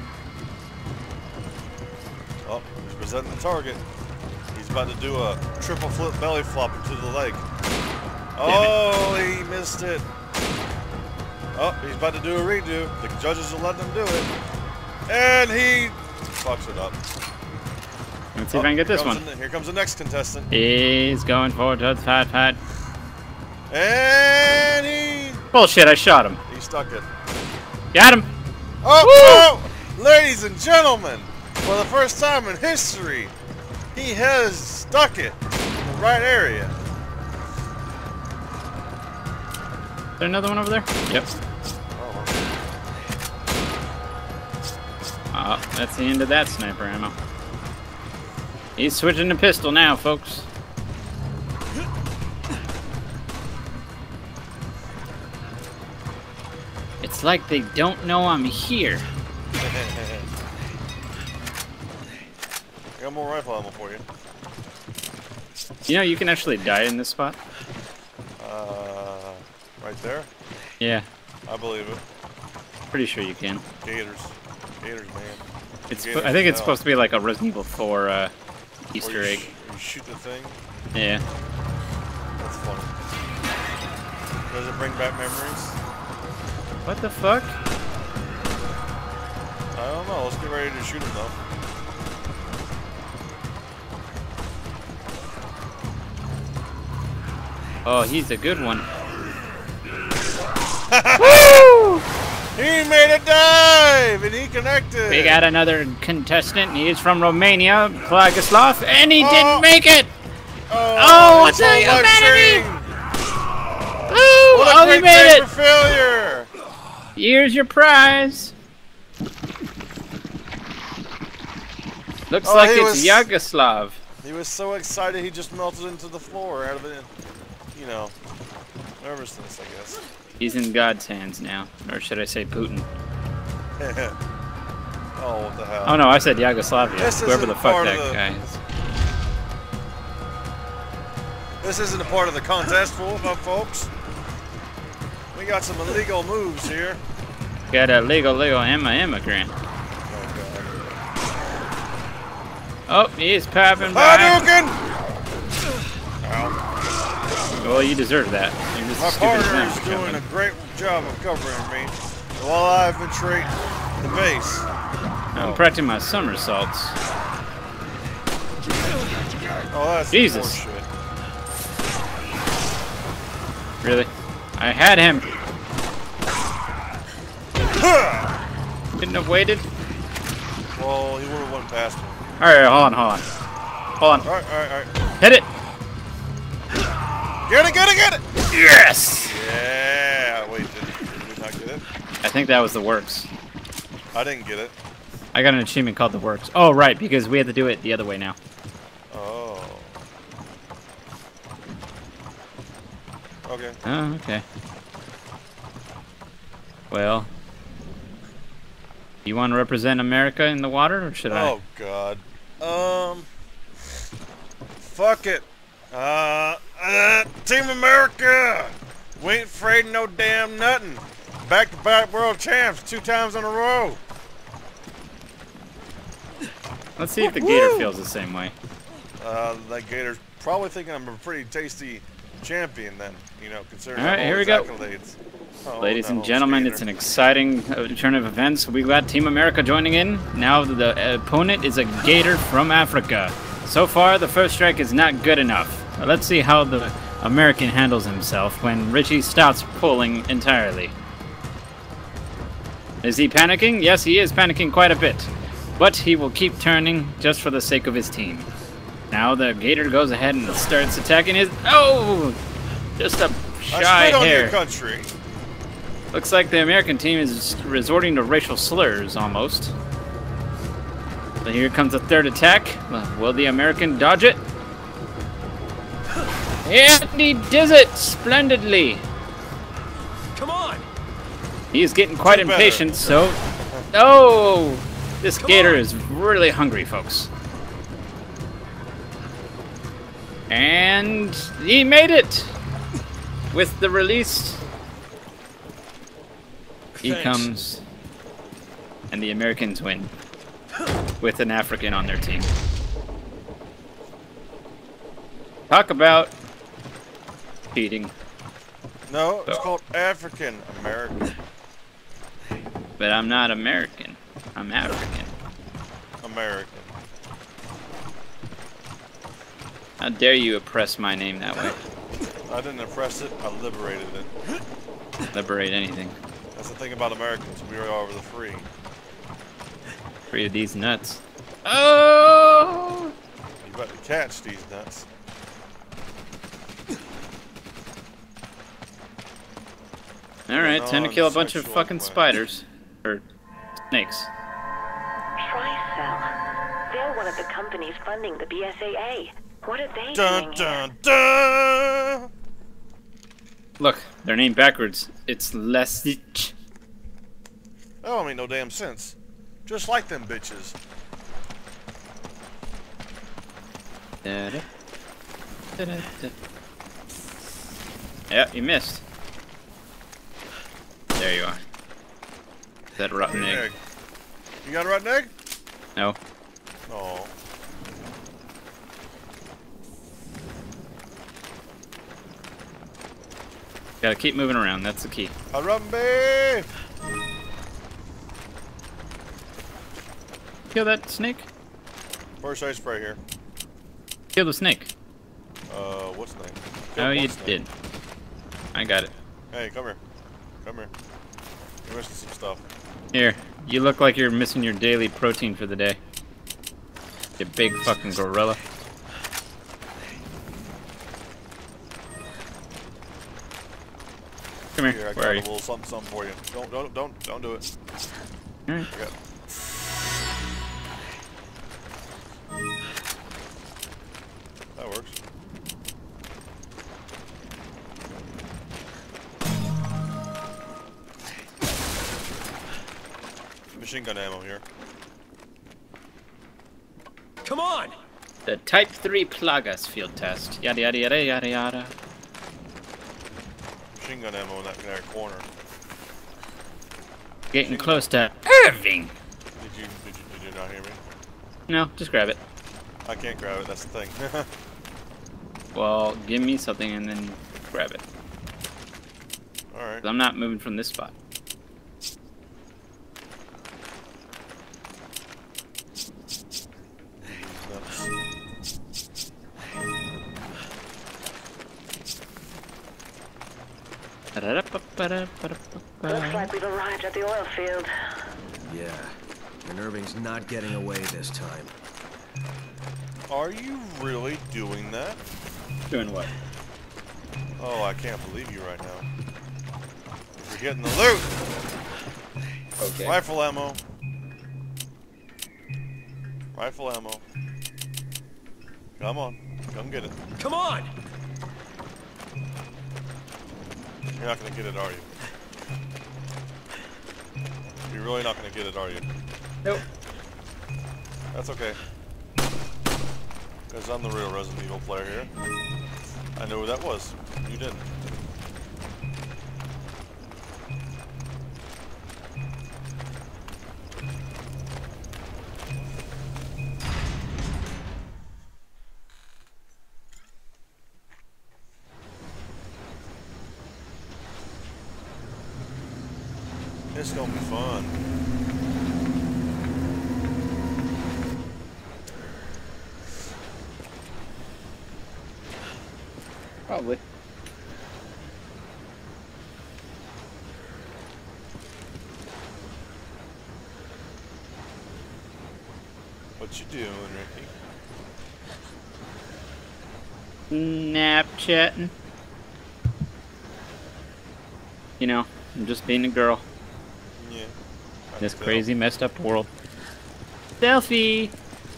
Oh, he's presenting the target. He's about to do a triple flip belly flop into the leg. Oh, he missed it. Oh, he's about to do a redo. The judges will let him do it. And he fucks it up. let's see if I can get this here comes one. the- here comes the next contestant. He's going forward to the fat fat. And he Bullshit, I shot him. he stuck it. Got him! Oh, oh, ladies and gentlemen, for the first time in history, he has stuck it in the right area. Is there another one over there? Yep. Oh, Oh, that's the end of that sniper ammo. He's switching to pistol now, folks. It's like they don't know I'm here. I got more rifle ammo for you. You know, you can actually die in this spot. Uh, right there. Yeah. I believe it. Pretty sure you can. Gators. Gators, man. It's. Gators I think it's hell. supposed to be like a Resident Evil four uh, Easter Or you egg. Sh you shoot the thing. Yeah. That's funny. Does it bring back memories? What the fuck? I don't know. Let's get ready to shoot him though. Oh, he's a good one. Woo! He made a dive and he connected. We got another contestant. He is from Romania, Plagislav, and he Oh. didn't make it. Oh, Oh, what's it's all that humanity? life-saving. Woo! What a Oh, we great made day it. for failure. Here's your prize. Looks Oh, like he it's was- Yagoslav. He was so excited he just melted into the floor out of it, you know, nervousness, I guess. He's in God's hands now, or should I say Putin? Oh, what the hell? Oh no, I said Yugoslavia. This Whoever isn't the fuck part of that the- guy is. This isn't a part of the contest, fool, my folks. We got some illegal moves here. Got a legal, legal Emma immigrant. Oh, he's popping by. Hadouken! Well, you deserve that. You're just My as stupid as partner them is for doing a jumping. great job of covering me while I infiltrate the base. I'm practicing my somersaults. Oh, that's Jesus. shit. Really? I had him. Couldn't have waited. Well, he would have went past me. Alright, hold on, hold on. Hold on. All right, all right, all right. Hit it! Get it, get it, get it! Yes! Yeah. Wait, did, did we not get it? I think that was the works. I didn't get it. I got an achievement called the works. Oh, right, because we had to do it the other way now. Oh. Okay. Oh, okay. Well, you want to represent America in the water, or should Oh God. Um. Fuck it. Uh, uh. Team America. We ain't afraid of no damn nothing. Back to back world champs two times in a row. I? Let's see if the gator feels the same way. Uh, that Gator's probably thinking I'm a pretty tasty champion then, you know, considering All right, all here his we go. accolades. Oh, Ladies and no, gentlemen, Gator. it's an exciting uh, turn of events. We got Team America joining in. Now the opponent is a gator from Africa. So far, the first strike is not good enough. Uh, Let's see how the American handles himself when Richie stops pulling entirely. Is he panicking? Yes, he is panicking quite a bit. But he will keep turning just for the sake of his team. Now the gator goes ahead and starts attacking his... Oh! Just a I shy spit on your hair. country. Looks like the American team is resorting to racial slurs, almost. So here comes a third attack. Well, will the American dodge it? And he does it splendidly. Come on! He is getting quite Do better. impatient, so... Oh! This Come gator on. is really hungry, folks. And he made it! With the release, he Thanks. comes, and the Americans win. With an African on their team. Talk about cheating. No, it's Oh. called African American. But I'm not American. I'm African. American. How dare you oppress my name that way? I didn't oppress it, I liberated it. Liberate anything. That's the thing about Americans, we are the free. Free of these nuts. Oh! You better catch these nuts. Alright, time to kill a bunch of Non-sexual fucking play. spiders. Or snakes. Tricell. They're one of the companies funding the B S A A. What are they Dun doing dun here? dun! Look, they're named backwards. It's Lesich. That don't make no damn sense. Just like them bitches. Da-da. Da-da-da. Yeah, you missed. There you are. That rotten egg. egg. You got a rotten egg? No. Oh. Gotta keep moving around, that's the key. Harambe! Kill that snake? First ice spray here. Kill the snake. Uh, what's the name? Oh, you snake. did. I got it. Hey, come here. Come here. You're missing some stuff. Here, you look like you're missing your daily protein for the day. You big fucking gorilla. Come here. Here, I Where got are a you? little something, something for you. Don't, don't, don't, don't do it. Alright. I got- That works. Machine gun ammo here. Come on! The Type three Plagas field test. Yada yada yada yada yada. Machine gun ammo in that, in that corner. Getting close to Irving. Did you, did you, did you not hear me? No, just grab it. I can't grab it, that's the thing. Well, give me something and then grab it. Alright. 'Cause I'm not moving from this spot. Looks like we've arrived at the oil field. Yeah, and Irving's not getting away this time. Are you really doing that? Doing what? Oh, I can't believe you right now. You're getting the loot! Okay. Rifle ammo. Rifle ammo. Come on. Come get it. Come on! You're not gonna get it, are you? You're really not gonna get it, are you? Nope. That's okay. Because I'm the real Resident Evil player here. I know who that was. You didn't. It's gonna be fun. Probably. What you doing, Ricky? Snapchatting. You know, I'm just being a girl. Yeah. I This can crazy, messed up world. Selfie!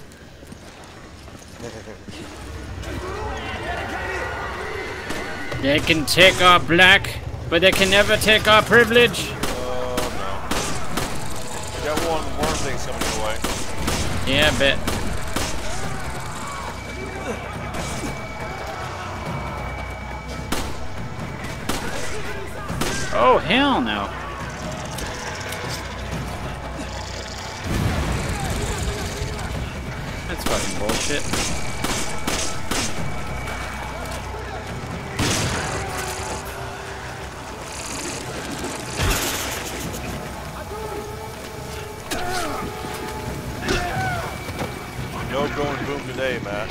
They can take our black, but they can never take our privilege. Oh no. You got one worm thing coming your way. Yeah, I bet. Oh, hell no. That's fucking bullshit. No going boom today, Matt.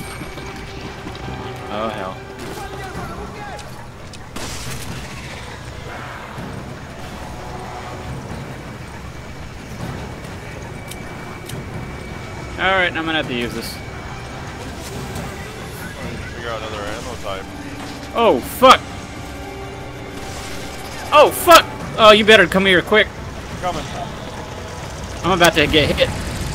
Oh, hell. Alright, I'm gonna have to use this. Figure out another ammo type. Oh, fuck! Oh, fuck! Oh, you better come here quick. Coming. I'm about to get hit.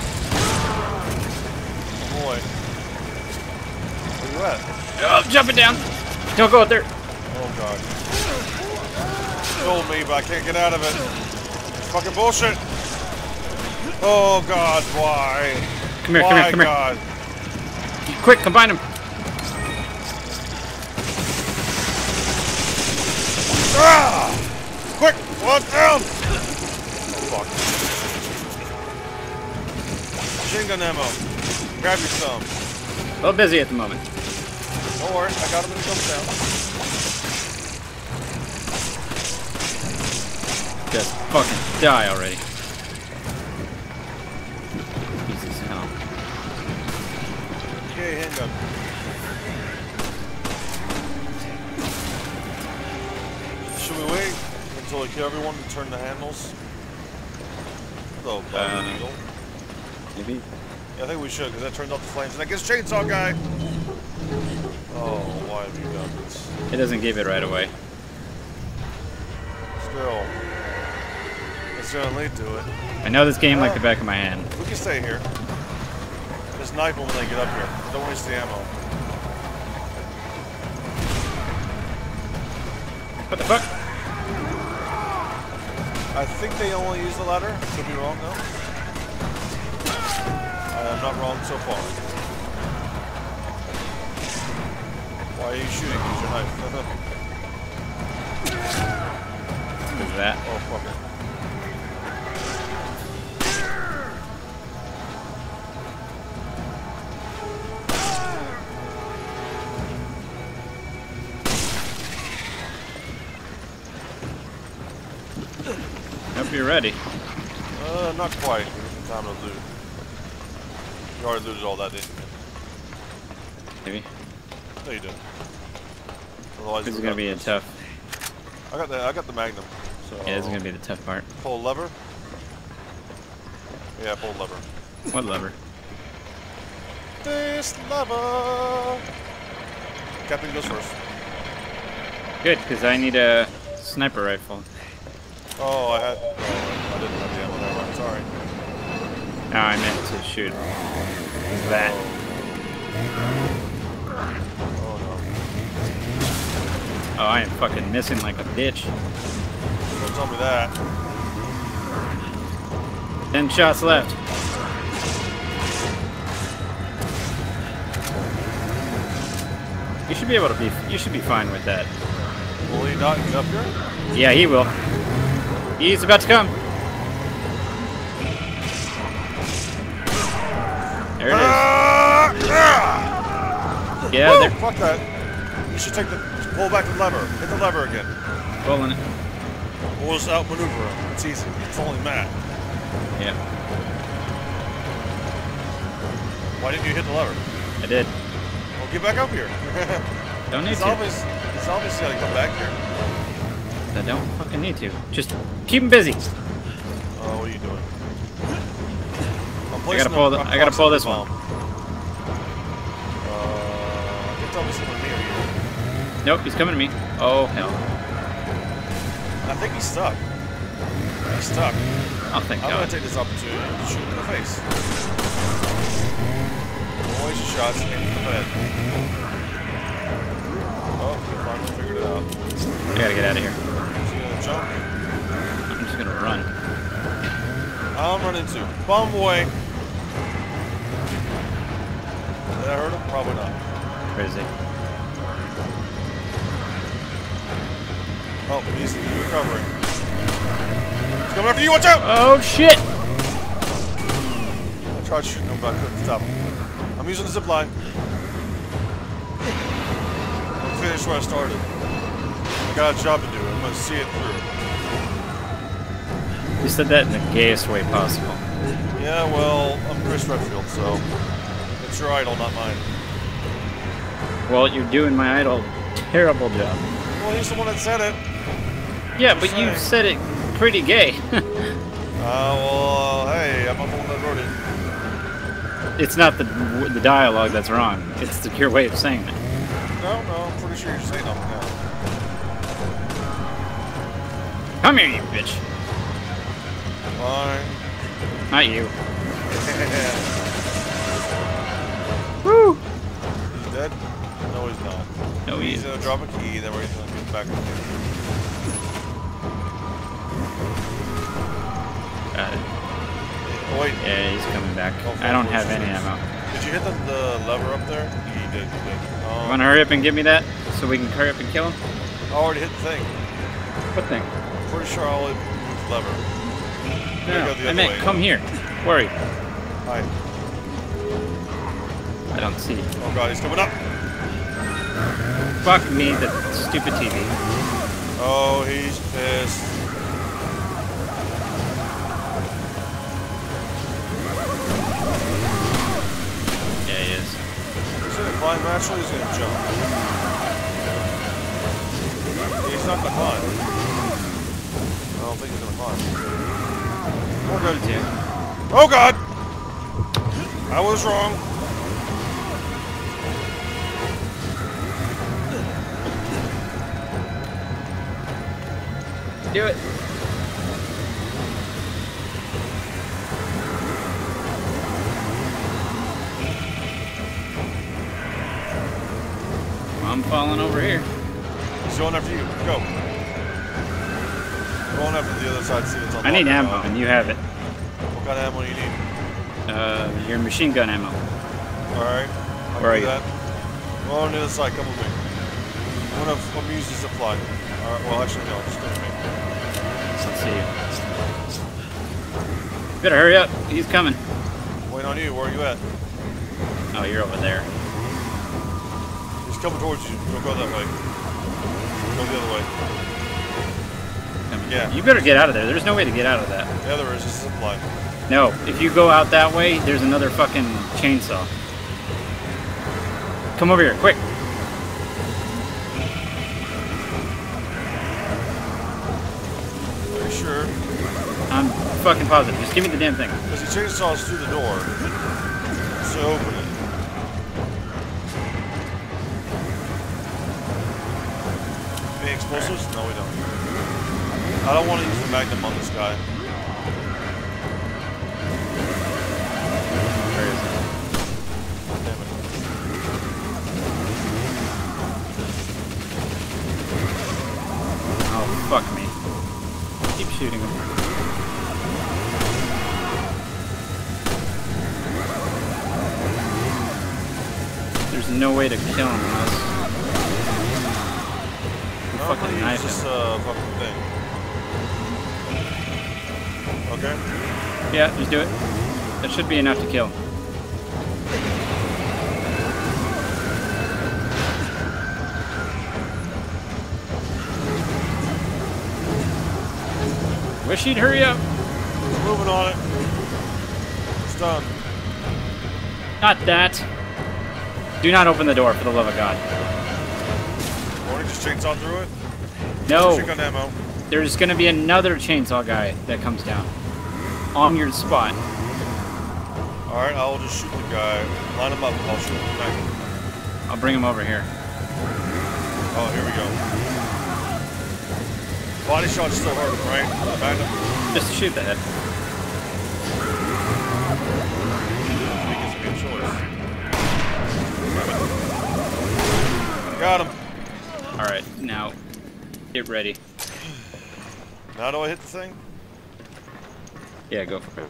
Oh boy. Where you at? Oh, I'm jumping down. Don't go up there. Oh god. Told me, but I can't get out of it. It's fucking bullshit. Oh god, why? Come here, why, come here, come god? here. Quick, combine them. Ah! Quick, one down! fuck. Machine gun ammo. Grab you some. A little busy at the moment. Don't worry, I got him when he comes down. Just fucking die already. Jesus hell. Okay, handgun. Should we wait until we kill everyone to turn the handles? Hello, buddy Uh, needle. Maybe. Yeah, I think we should, because that turns off the flames. And that gets chainsaw guy! Oh, why have you done this? It doesn't give it right away. Still. It's gonna lead to it. I know this game like the back of my hand. We can stay here. Just knife them when they get up here. Don't waste the ammo. What the fuck? I think they only use the ladder. Could be wrong, though. I'm not wrong so far. Why are you shooting? Use your knife. Look at that. Oh, fuck it. Hope you're ready. Uh, not quite. Give me some time to loot. You already looted all that, didn't you? Maybe. No, you didn't. Otherwise, This is we gonna got be a this. tough. I got the I got the Magnum. So Yeah, this is gonna be the tough part. pull a lever. Yeah, pull a lever. What lever? This lever. Captain goes first. Good, because I need a sniper rifle. Oh, I had. Oh, I didn't have the ammo. Never mind. Sorry. No, I meant to shoot that. Oh no. Oh, I am fucking missing like a bitch. Don't tell me that. Ten shots left. You should be able to be. You should be fine with that. Will he not get up here? Yeah, he will. He's about to come. There it is. Yeah, Woo! there. Fuck that. You should take the pull back the lever. Hit the lever again. Pulling it. We'll just outmaneuver him. It's easy. It's only Matt. Yeah, Why didn't you hit the lever? I did. Well, get back up here. Don't need It's to. obvious. It's obvious you gotta come back here. I don't fucking need to. Just keep him busy. Oh, what are you doing? I'm I placing gotta pull. a- The, a I gotta pull this bomb. one. Uh, get tell me something near you. Nope, he's coming to me. Oh hell. I think he's stuck. He's stuck. Oh thank I'm God. gonna take this opportunity to shoot him in the face. Don't waste your shots. Aim in the head. Oh, we finally figured it out. I gotta get out of here. Is he gonna jump? I'm just gonna run. I'm running too. Bomb away. Did that hurt him? Probably not. Where is he? Oh, he's recovering. He's coming after you. Watch out! Oh shit! I tried shooting him, but I couldn't stop him. I'm using the zip line. I'm finished where I started. I got a job to do. I'm gonna see it through. You said that in the gayest way possible. Yeah, well, I'm Chris Redfield, so it's your idol, not mine. Well, you're doing my idol terrible job. Well, he's the one that said it. Yeah, Just but you saying. said it pretty gay. Uh, well, hey, I'm not the one that wrote it. It's not the the dialogue that's wrong. It's the, your way of saying it. No, no, I'm pretty sure you're saying something now. Come here, you bitch. Fine. Not you. Woo! He's dead? No, he's not. No, he He's isn't. gonna drop a key, then we're gonna get back up here. Got it. Oh, wait. Yeah, he's coming back. Oh, I don't fuck, have where's any his- ammo. Did you hit the, the lever up there? You did, you did. Um, You wanna hurry up and give me that so we can hurry up and kill him? I already hit the thing. What thing? I'm pretty sure I'll hit the lever. No, go the I other meant way. come here. Worry. Hi. I don't see. Oh god, he's coming up. Fuck me, the stupid T V. Oh, he's pissed. Yeah, he is. He's gonna climb naturally, he's gonna jump. He's not gonna climb. I don't think he's gonna climb. We'll go to two. Oh god! I was wrong. Do it. I'm falling over here. He's going after you. Go. Going after the other side. See what's on. I need ammo, and you have it. What kind of ammo do you need? Uh, your machine gun ammo. Alright. Where are you? That. Go on the other side. Come with me. I'm gonna, I'm gonna use the zip line. Alright, well, actually, no. Just come with me. Let's see you. Better hurry up. He's coming. Waiting on you. Where are you at? Oh, you're over there. He's coming towards you. Don't go that way. Go the other way. Yeah. You better get out of there. There's no way to get out of that. Yeah, there is. It's a zip line. No, if you go out that way, there's another fucking chainsaw. Come over here, quick. Are you sure? I'm fucking positive. Just give me the damn thing. Because he chainsaws through the door. So open it. Any explosives? No, we don't. I don't want to use the magnum on this guy. Where is it? Damn it. Oh, fuck me. Keep shooting him. There's no way to kill him unless you No, fucking use knife this him. uh, fucking thing. Okay. Yeah, just do it. That should be enough to kill him. Wish he'd hurry up. He's moving on it. It's done. Not that. Do not open the door, for the love of God. Or he just chainsaw through it. No. Shotgun ammo. There's gonna be another chainsaw guy that comes down. On your spot. Alright, I'll just shoot the guy. Line him up. I'll shoot him back. I'll bring him over here. Oh, here we go. Body shot still hurt him, right? The magnum. Just shoot the head. He gets a good choice. Got him. Alright, now get ready. Now do I hit the thing? Yeah, go for it.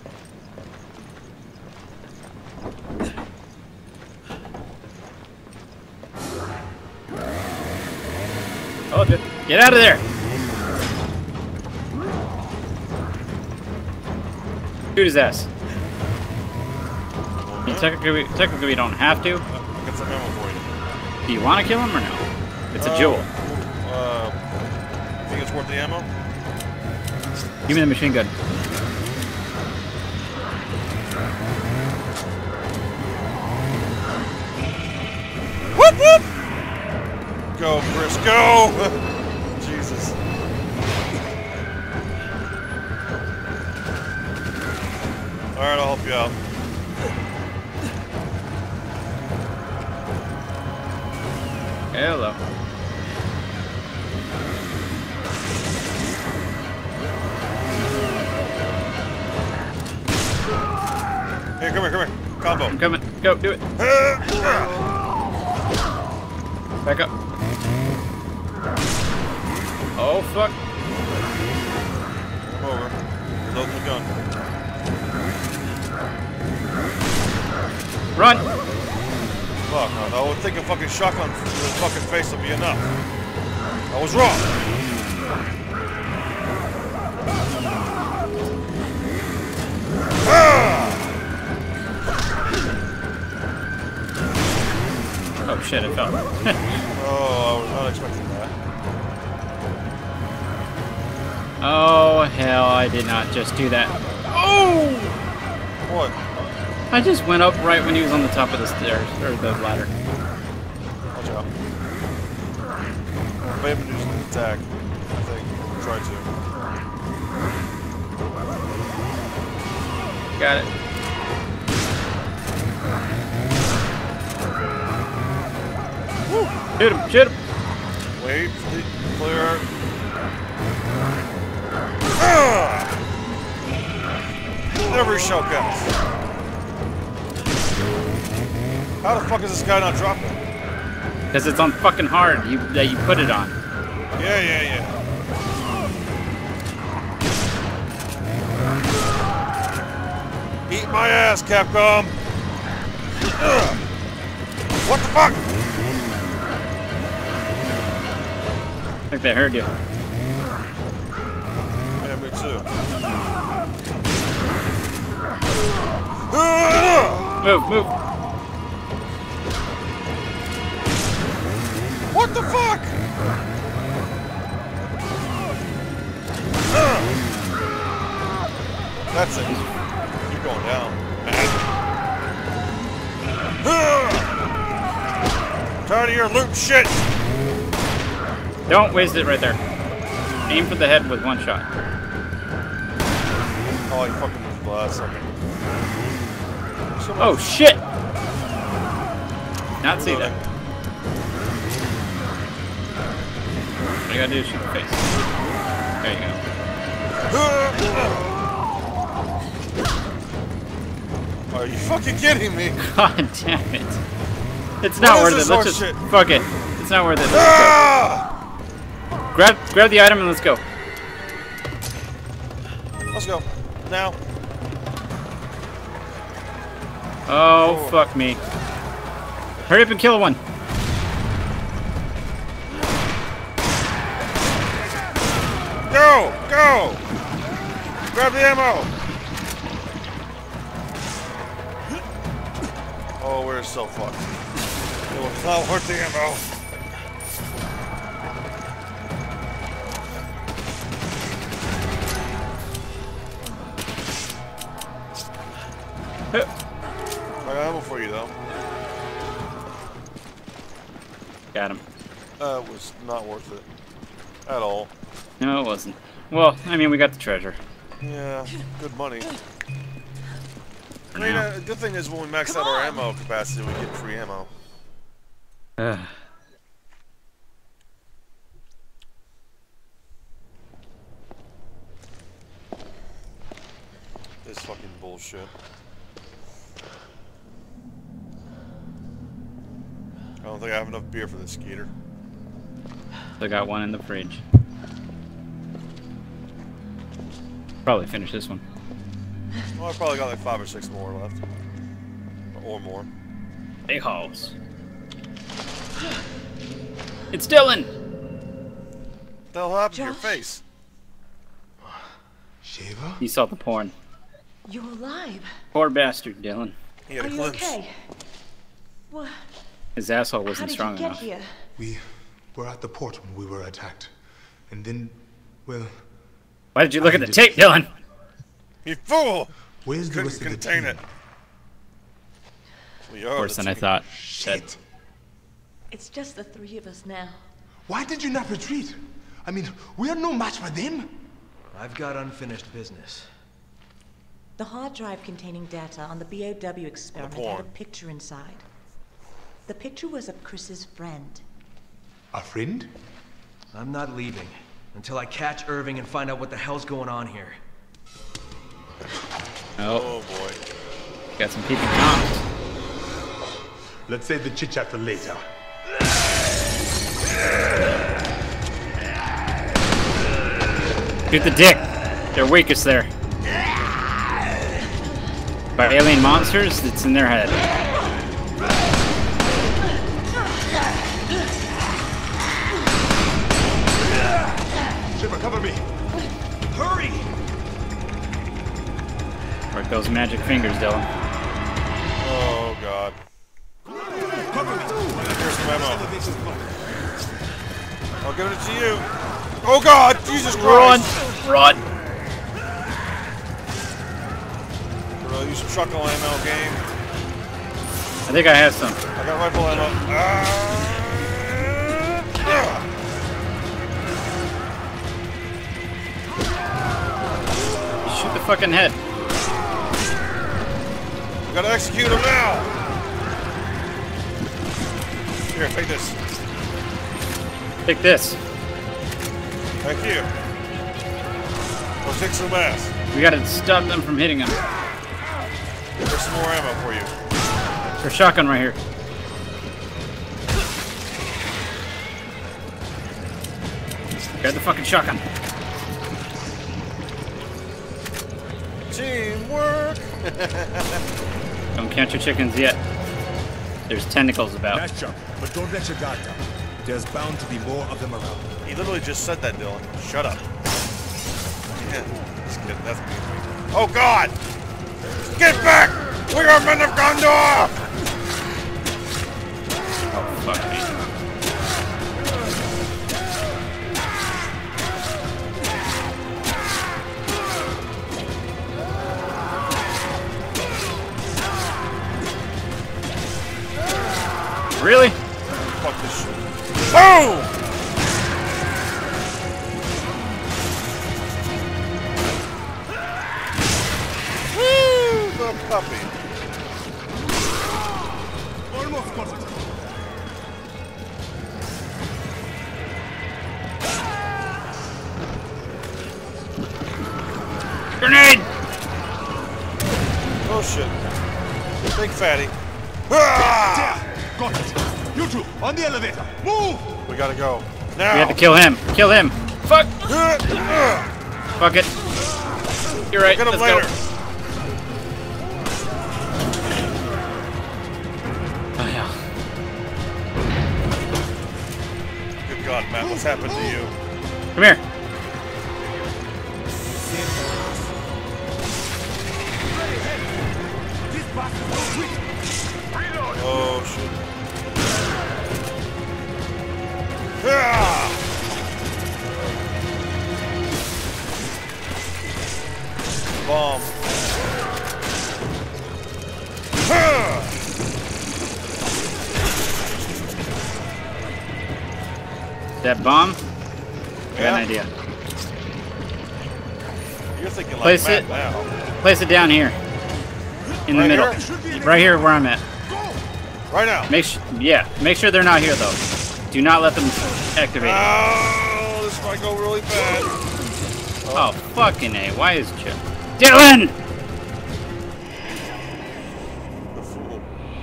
Oh, good. Get out of there! Shoot his ass. I mean, technically, we, technically we don't have to. Got some ammo for you. Do you want to kill him or no? It's a Uh, jewel. Uh, you think it's worth the ammo? Give me the machine gun. Whoop whoop! Go, Chris, go! Jesus. Alright, I'll help you out. Hello. Here, come here, come here. Combo. I'm coming. Go, do it. Back up. Oh, fuck. Come over. Load the gun. Run! Fuck, I would think a fucking shotgun to the fucking face would be enough. I was wrong. Oh shit, it fell. Oh, I was not expecting that. Oh hell, I did not just do that. Oh! What? I just went up right when he was on the top of the stairs, or the ladder. Watch out. Maybe do an attack. I think. Try to. Got it. Woo! Shoot him, shoot him! Wait, clear. Ah! Never shot guys. How the fuck is this guy not dropping? Because it's on fucking hard, you that you put it on. Yeah, yeah, yeah. Eat my ass, Capcom! Ugh. What the fuck? I think they heard you. Yeah, me too. Move, move. What the fuck? Ugh. That's it. Keep going down. Ugh. Tired of your loot shit. Don't waste it right there. Aim for the head with one shot. Oh, you fucking moved the last second. Oh shit! Not see that. All you gotta do is shoot the face. There you go. Are you fucking kidding me? God damn it. It's not What is worth this it. Let's horse just shit? fuck it. It's not worth it. Let's go. Ah! Grab grab the item and let's go. Let's go. Now. Oh, oh, fuck me. Hurry up and kill one. Go! Go! Grab the ammo! Oh, we're so fucked. It was not worth the ammo. I got ammo for you, though. Got him. Uh, it was not worth it. At all. No, it wasn't. Well, I mean, we got the treasure. Yeah, good money. I mean, uh, the good thing is when we max out our ammo capacity, we get free ammo. Ugh. This fucking bullshit. I don't think I have enough beer for this skater. Still got one in the fridge. Probably finish this one. Well, I probably got like five or six more left. Or more. Big holes. It's Dylan! What the hell happened to your face? Shiva? He saw the porn. You're alive. Poor bastard, Dylan. He had Are a you glimpse. okay? What? His asshole How wasn't did strong you get enough. here? We were at the port when we were attacked. And then, well... Why did you look I at the did- tape, Dylan? You fool! Where's the Couldn't rest of the contain team? it. We are Worse the than I team. thought. Shit! It's just the three of us now. Why did you not retreat? I mean, we are no match for them. I've got unfinished business. The hard drive containing data on the B O W experiment had a porn. picture inside. The picture was of Chris's friend. A friend? I'm not leaving until I catch Irving and find out what the hell's going on here. Oh, Oh boy. got some peeping toms. Let's save the chit-chat for later. Shoot the dick. They're weakest there. By alien monsters, it's in their head. Shiva, cover me. Hurry! We're Work those magic fingers, Dylan. Oh god. Here's some ammo. I'll give it to you. Oh god! Jesus Run! Christ! Run! Really use some shotgun ammo game. I think I have some. I got rifle ammo. Ah. Shoot the fucking head. Gotta execute him now! Here, take this. Take this. Thank you. Go kick some ass. We gotta stop them from hitting him. There's some more ammo for you. There's a shotgun right here. Grab the fucking shotgun. Teamwork! Don't count your chickens yet. There's tentacles about. Nice job, but don't let your guard down. There's bound to be more of them around. He literally just said that, Dylan. Shut up. Yeah, just kidding. That's me. Oh god! Get back! We are men of Gondor! Oh, fuck me. Really? Fuck this shit. Boom! Woo! The puppy. Almost got it. Grenade! Oh shit. Big fatty. Ah! Got it. You two, on the elevator. Move! We gotta go. Now! We have to kill him. Kill him. Fuck! Uh, uh. Fuck it. You're right. Get him Let's later. go. Oh, yeah. Good God, Matt, what's happened to you? Come here. Oh shit. Ah! Bomb. Ah! That bomb? I got Yeah. an idea. You're thinking like Place Matt it. now. Place it down here. In the Right middle. here? Right here where I'm at. Right now. Make sure, yeah, make sure they're not here though. Do not let them activate it. Oh, this might go really bad. Oh, fucking A. Why is Joe? Dylan! The fool.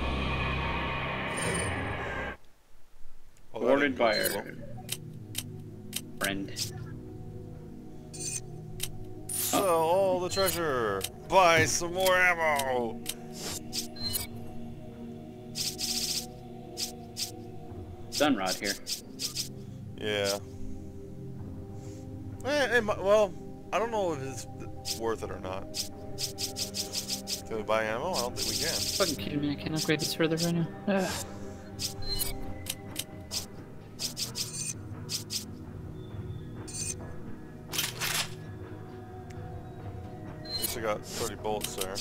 Oh, that Ordered didn't go by too our well. friend. Sell all the treasure. Buy some more ammo. Sunrod here. Yeah. Eh, it might, well, I don't know if it's worth it or not. Can we buy ammo? I don't think we can. Fucking kidding me, I can't upgrade this further right now. Ugh. At least I got thirty bullets there.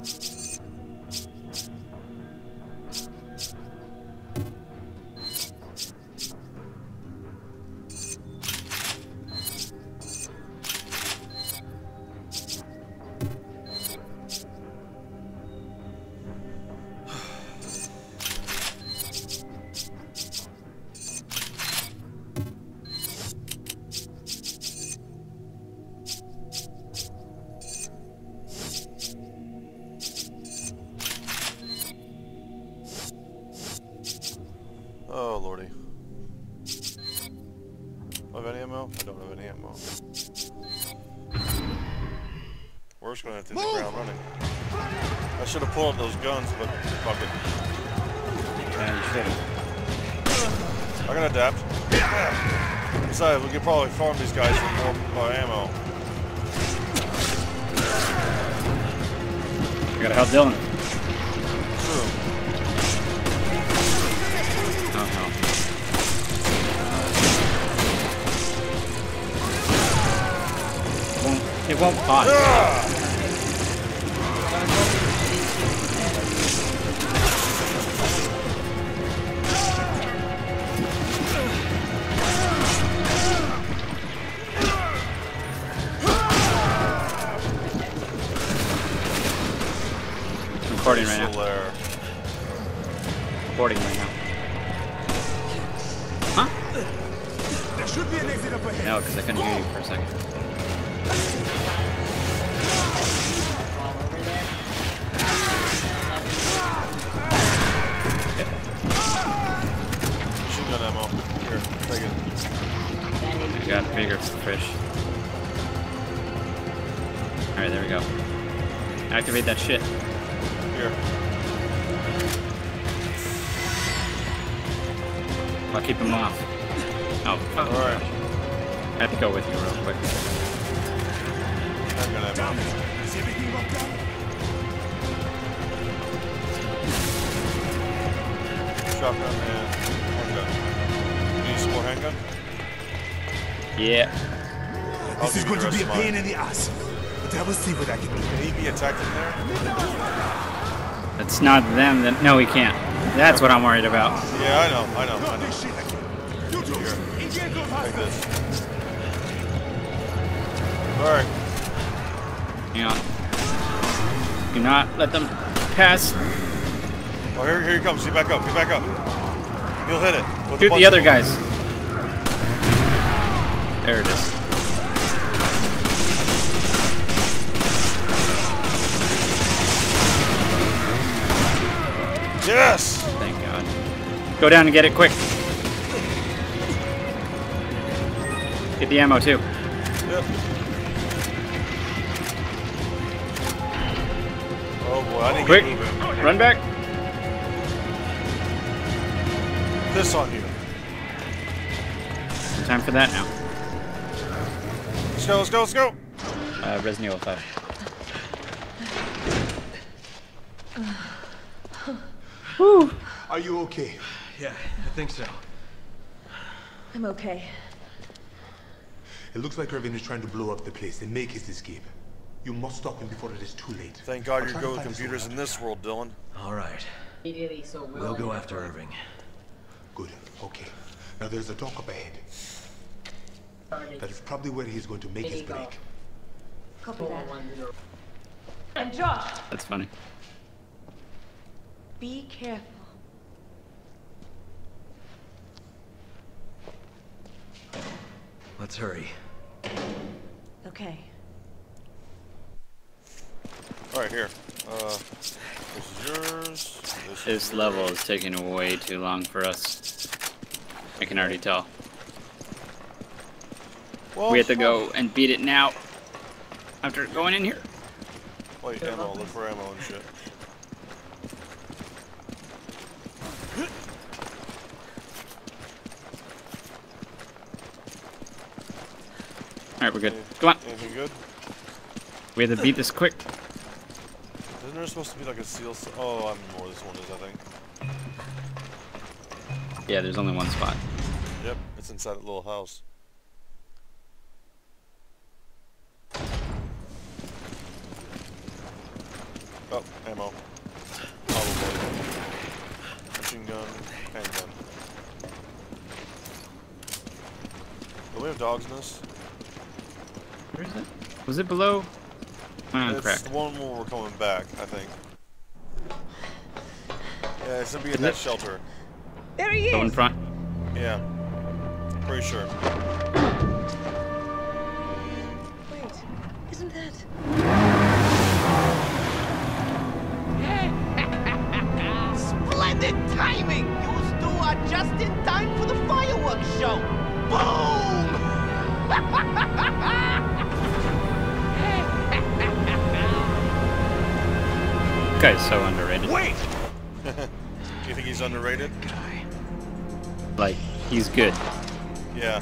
Oh lordy. Do I have any ammo? I don't have any ammo. We're just gonna have to hit the ground running. I should have pulled up those guns, but fuck it. Yeah, you should. I can adapt. Besides, we could probably farm these guys for more uh, ammo. gotta help Dylan. True. Oh no. It won't, it won't pause. Ah! Recording right now. There. Recording right now. Huh? There should be an exit up ahead. No, because I couldn't hear you for a second. Machine gun ammo. Here, take it. I got bigger fish. Alright, there we go. Activate that shit. Here. I'll keep him off. Oh, fuck. Alright. I have to go with you real quick. I'm gonna ammo. Is everything locked down? Shotgun and handgun. You need some more handgun? Yeah. I'll This is give you going to the be a rest of pain mine. in the ass. But I will see what I can do. Can he be attacked in there? It's not them that. No, he can't. That's what I'm worried about. Yeah, I know, I know, I Not know. this shit again. You two, engage those Take hostiles. this. Alright. Hang on. Do not let them pass. Oh, here, here he comes. Get back up. Get back up. He'll hit it. With Shoot button. the other guys. There it is. Yes! Thank God. Go down and get it quick. Get the ammo too. Yep. Oh boy, I didn't Quick. get moving. Run back. This on you. Time for that now. Let's go, let's go, let's go! Uh, Resident Evil five. Are you okay? Yeah, I think so. I'm okay. It looks like Irvin is trying to blow up the place and make his escape. You must stop him before it is too late. Thank God I'll you're try good to with find computers in someone this world, Dylan. All right. We'll go after Irving. Good. Okay. Now there's a dock up ahead. That is probably where he's going to make his break. Copy that. And Josh, That's funny. be careful. Let's hurry. Okay. Alright, here. Uh, this is yours. This, This is level is taking way too long for us. I can already tell. well, We have to go and beat it now. After going in here. Wait, ammo. Look for ammo and shit. Alright, we're good. Come on. Anything good? We have to beat this quick. Isn't there supposed to be like a seal? s- Oh, I remember where this one is, I think. Yeah, there's only one spot. Yep, it's inside a little house. Oh, ammo. Probably. Machine gun, handgun. Do we have dogs in this? Where is it? Was it below? Oh, It's crack. the one where we're coming back, I think. Yeah, it's gonna be at Is that it? shelter. There he Go in is. front. Yeah. Pretty sure. Wait, isn't that? Splendid timing! You two are just in time for the fireworks show! Boom! This guy's so underrated. Wait! Do you think he's underrated? Like, he's good. Yeah.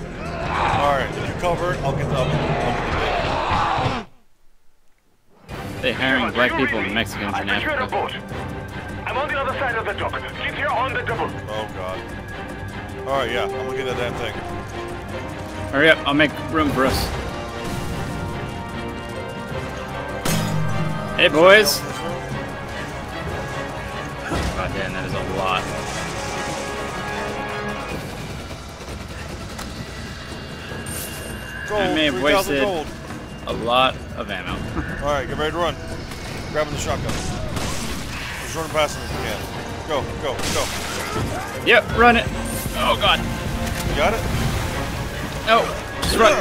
Alright, you cover it, I'll get the, I'll get the, I'll get the bait. They hiring black people and Mexicans in Africa. I'm on the other side of the dock. Keep here on the double. Oh god. Alright, yeah, I'm gonna get that damn thing. Hurry up, I'll make room for us. Hey boys! God damn, that is a lot. Gold, I may have wasted gold. a lot of ammo. Alright, get ready to run. Grabbing the shotgun. Just running past him if you can. Go, go, go. Yep, run it. Oh god. You got it? No, just run.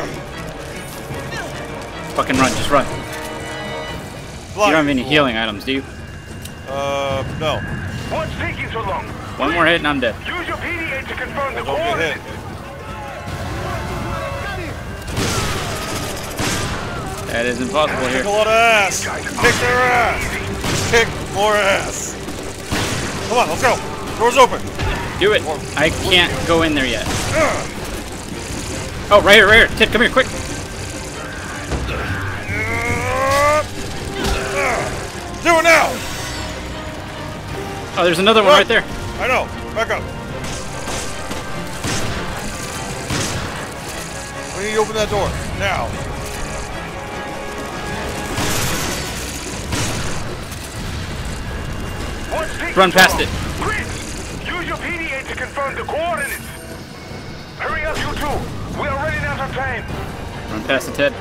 Fucking run, just run. Fly. You don't have any healing items, do you? Uh, no. What's taking so long? One more hit and I'm dead. Use your P D A to confirm the Well, don't get hit. That is impossible here. Kick a lot of ass. Kick their ass. Kick more ass. Come on, let's go. Door's open. Do it. I can't go in there yet. Oh, right here, right here. Ted, come here, quick. Do it now. Oh, there's another one right there. I know. Back up. We need to open that door. Now. Run past it. Chris, use your P D A to confirm the coordinates. Hurry up, you two. We are running out of time. Run past it, Ted.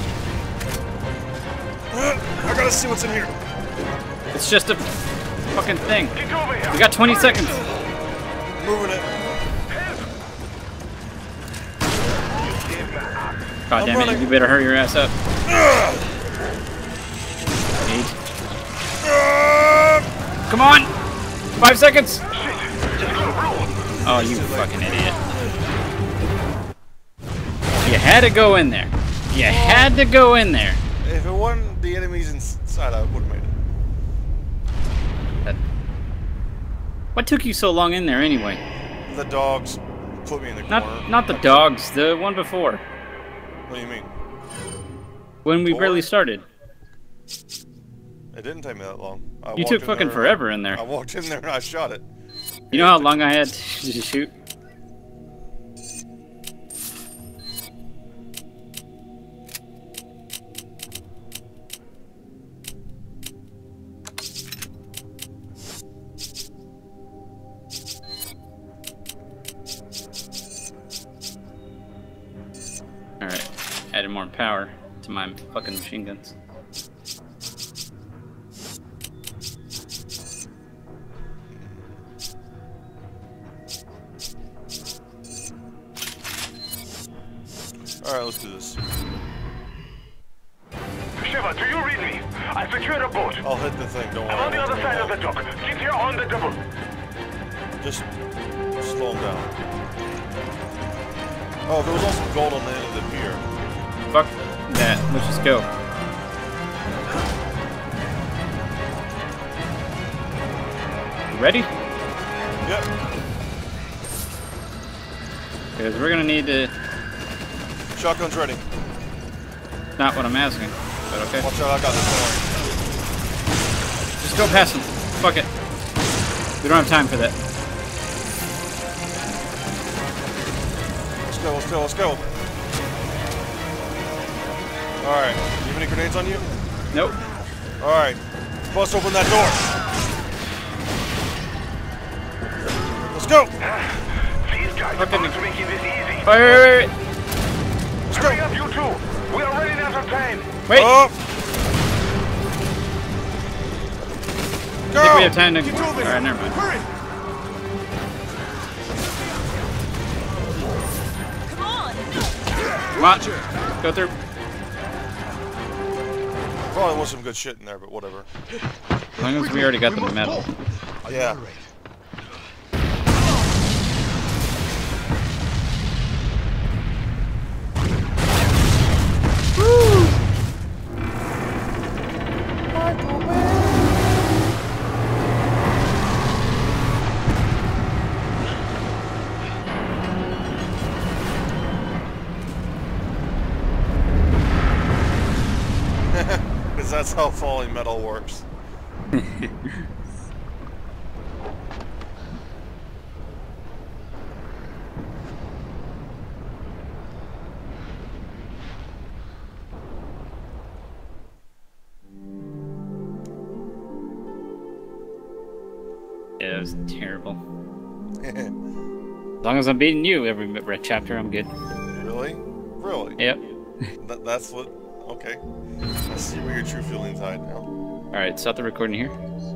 Uh, I gotta see what's in here. It's just a fucking thing. Get over here. We got twenty seconds. Moving it. God damn it, you better hurry your ass up. Eight. Come on! Five seconds! Oh, you fucking idiot. You had to go in there. You had to go in there. If it wasn't the enemies inside, I would have made it. That... What took you so long in there anyway? The dogs put me in the Not, corner. not the dogs, the one before. What do you mean? When we Four? barely started. It didn't take me that long. I You took fucking forever in there. I walked in there and I shot it. You know how long I had to shoot? Alright, added more power to my fucking machine guns. Alright, let's do this. Shiva, do you read me? I secured a boat. I'll hit the thing, don't worry. I'm on the other side of the dock. Keep here on the double. Just slow him down. Oh, there was also gold on the end of the pier. Fuck that. Let's just go. Ready? Yep. Because we're gonna need to... Shotgun's ready. Not what I'm asking, but okay. Watch out, I got this one. Just go past him. Fuck it. We don't have time for that. Let's go, let's go, let's go. Alright, you have any grenades on you? Nope. Alright, bust open that door. Let's go! These guys are about to making this easy. Wait, wait, wait, wait. Let's Hurry go! up, you two. We are running out of time. Wait. Oh. I Go! think we have time to... Keep moving. Alright, never mind. Hurry! Come on! Come on. Go through. Probably was some good shit in there, but whatever. As long as we already got the metal. Yeah. Is that that's how falling metal works. Yeah, it was terrible. As long as I'm beating you every red chapter, I'm good. Really? Really? Yep. Th that's what... Okay. I see where your true feelings hide now. Alright, stop the recording here.